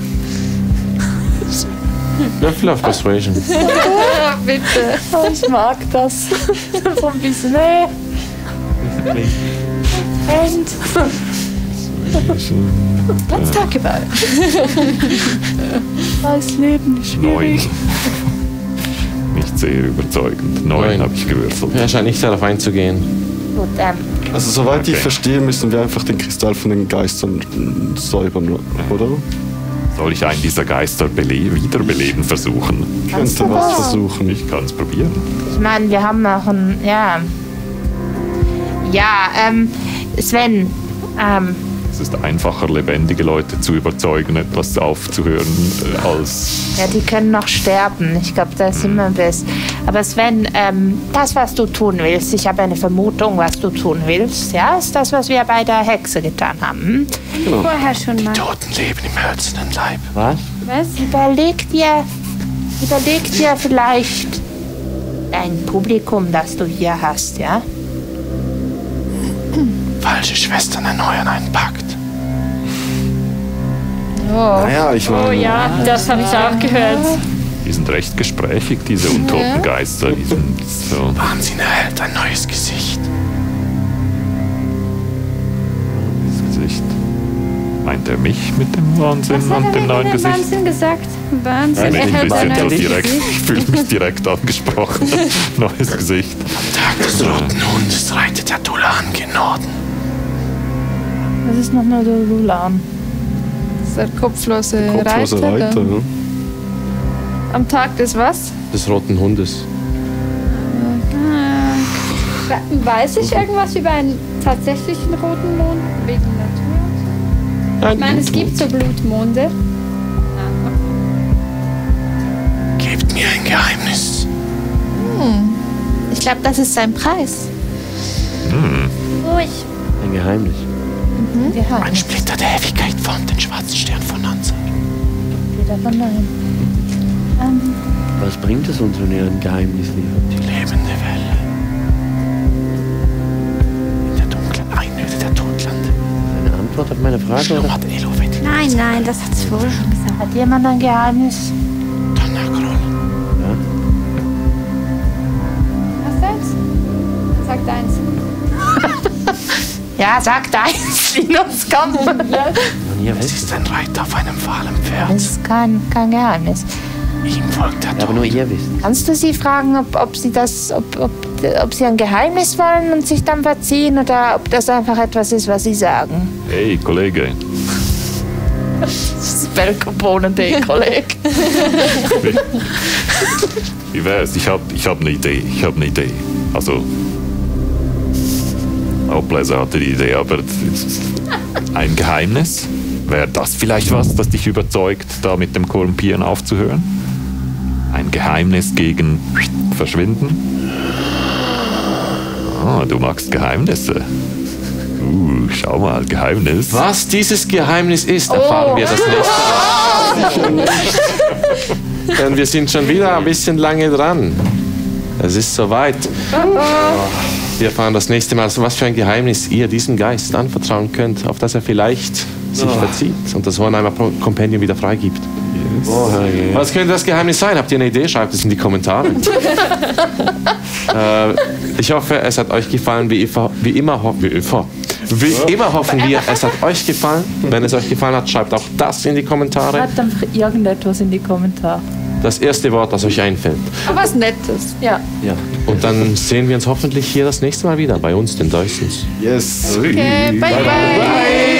Würfel auf Persuasion. Ja, bitte. Oh, ich mag das. So ein bisschen. Nee. Und. Let's talk about it. Das Leben ist Neun. schwierig. nicht sehr überzeugend. Neun Neun. habe ich gewürfelt. Er scheint nicht darauf einzugehen. Gut, ähm, Also soweit ich Okay. verstehe, müssen wir einfach den Kristall von den Geistern äh, säubern, oder? Soll ich einen dieser Geister bele- wiederbeleben versuchen? Ich könnte was versuchen. Ich kann es probieren. ich meine, wir haben noch ein, ja. Ja, ähm, Sven, ähm, Es ist einfacher, lebendige Leute zu überzeugen, etwas aufzuhören, äh, als... ja, die können noch sterben. Ich glaube, da sind wir bis. Aber Sven, ähm, das, was du tun willst, ich habe eine Vermutung, was du tun willst, ja, ist das, was wir bei der Hexe getan haben. Hm? Vorher schon mal. Toten leben im hölzernen Leib. Was? Was? Überleg dir, überleg dir vielleicht dein Publikum, das du hier hast, ja? Falsche Schwestern erneuern einen Pakt. Naja, ich meine, Oh ja, das habe ich auch gehört. Die sind recht gesprächig, diese untoten Geister. Die sind so... Wahnsinn erhält ein neues Gesicht. Das Gesicht. Meint er mich mit dem Wahnsinn Was hat und er dem denn neuen mit dem Gesicht? Wahnsinn gesagt? Wahnsinn, Bin ich er ein hat bisschen ein so neues direkt, Gesicht. ich fühle mich direkt angesprochen. Neues Gesicht. Tag des roten Hundes reitet der Dulan gen Norden. Das ist nochmal der Lulan. Das ist der kopflose, kopfloser Reiter. Reiter. da. Ne? Am Tag des was? Des roten Hundes. Ah, weiß ich irgendwas über einen tatsächlichen roten Mond? Wegen Natur? Nein, Ich meine, es gibt so Blutmonde. Gebt mir ein Geheimnis. Ich glaube, das ist sein Preis. Ruhig. Ein Geheimnis. Ein Splitter der Ewigkeit formt den schwarzen Stern von Nanzer. Was bringt es uns, wenn ihr ein Geheimnis liefert? Die lebende Welle. In der dunklen Einöde der Todlande. Eine Antwort auf meine Frage? Oder? Schlummert Elovet. Nein, nein, das hat's wohl schon gesagt. Hat jemand ein Geheimnis? Donnergroll. Was jetzt? Sagt eins. Ja, sag eins, Linus, komm. Und ihr Es wisst. ist ein Reiter auf einem fahlen Das Pferd. ist kein, kein Geheimnis. Ihm folgt der Ja, aber Tod. nur ihr wisst. Kannst du sie fragen, ob, ob sie das, ob, ob, ob sie ein Geheimnis wollen und sich dann verziehen oder ob das einfach etwas ist, was sie sagen? Hey, Kollege. Das ist Belkobohnen-Tee, Kollege. Wie wär's? Ich hab, ich hab eine Idee. Ich hab eine Idee. Also... Hauptbläser hatte die Idee, aber ein Geheimnis? Wäre das vielleicht was, das dich überzeugt, da mit dem Korrumpieren aufzuhören? Ein Geheimnis gegen Verschwinden? Ah, du magst Geheimnisse. Uh, schau mal, Geheimnis. Was dieses Geheimnis ist, erfahren wir das nächste Mal. Denn wir sind schon wieder ein bisschen lange dran. Es ist soweit. Wir erfahren das nächste Mal, was für ein Geheimnis ihr diesem Geist anvertrauen könnt, auf das er vielleicht sich verzieht und das Hornheimer Kompendium wieder freigibt. Oh, herrje. Was könnte das Geheimnis sein? Habt ihr eine Idee? Schreibt es in die Kommentare. äh, ich hoffe, es hat euch gefallen. Wie, immer, wie, immer, ho wie, immer, wie immer hoffen wir, es hat euch gefallen. Wenn es euch gefallen hat, schreibt auch das in die Kommentare. Schreibt einfach irgendetwas in die Kommentare. Das erste Wort, das euch einfällt. Aber was Nettes. Ja. Ja. Und dann sehen wir uns hoffentlich hier das nächste Mal wieder bei uns, den Deussens. Yes. Okay, bye bye. Bye.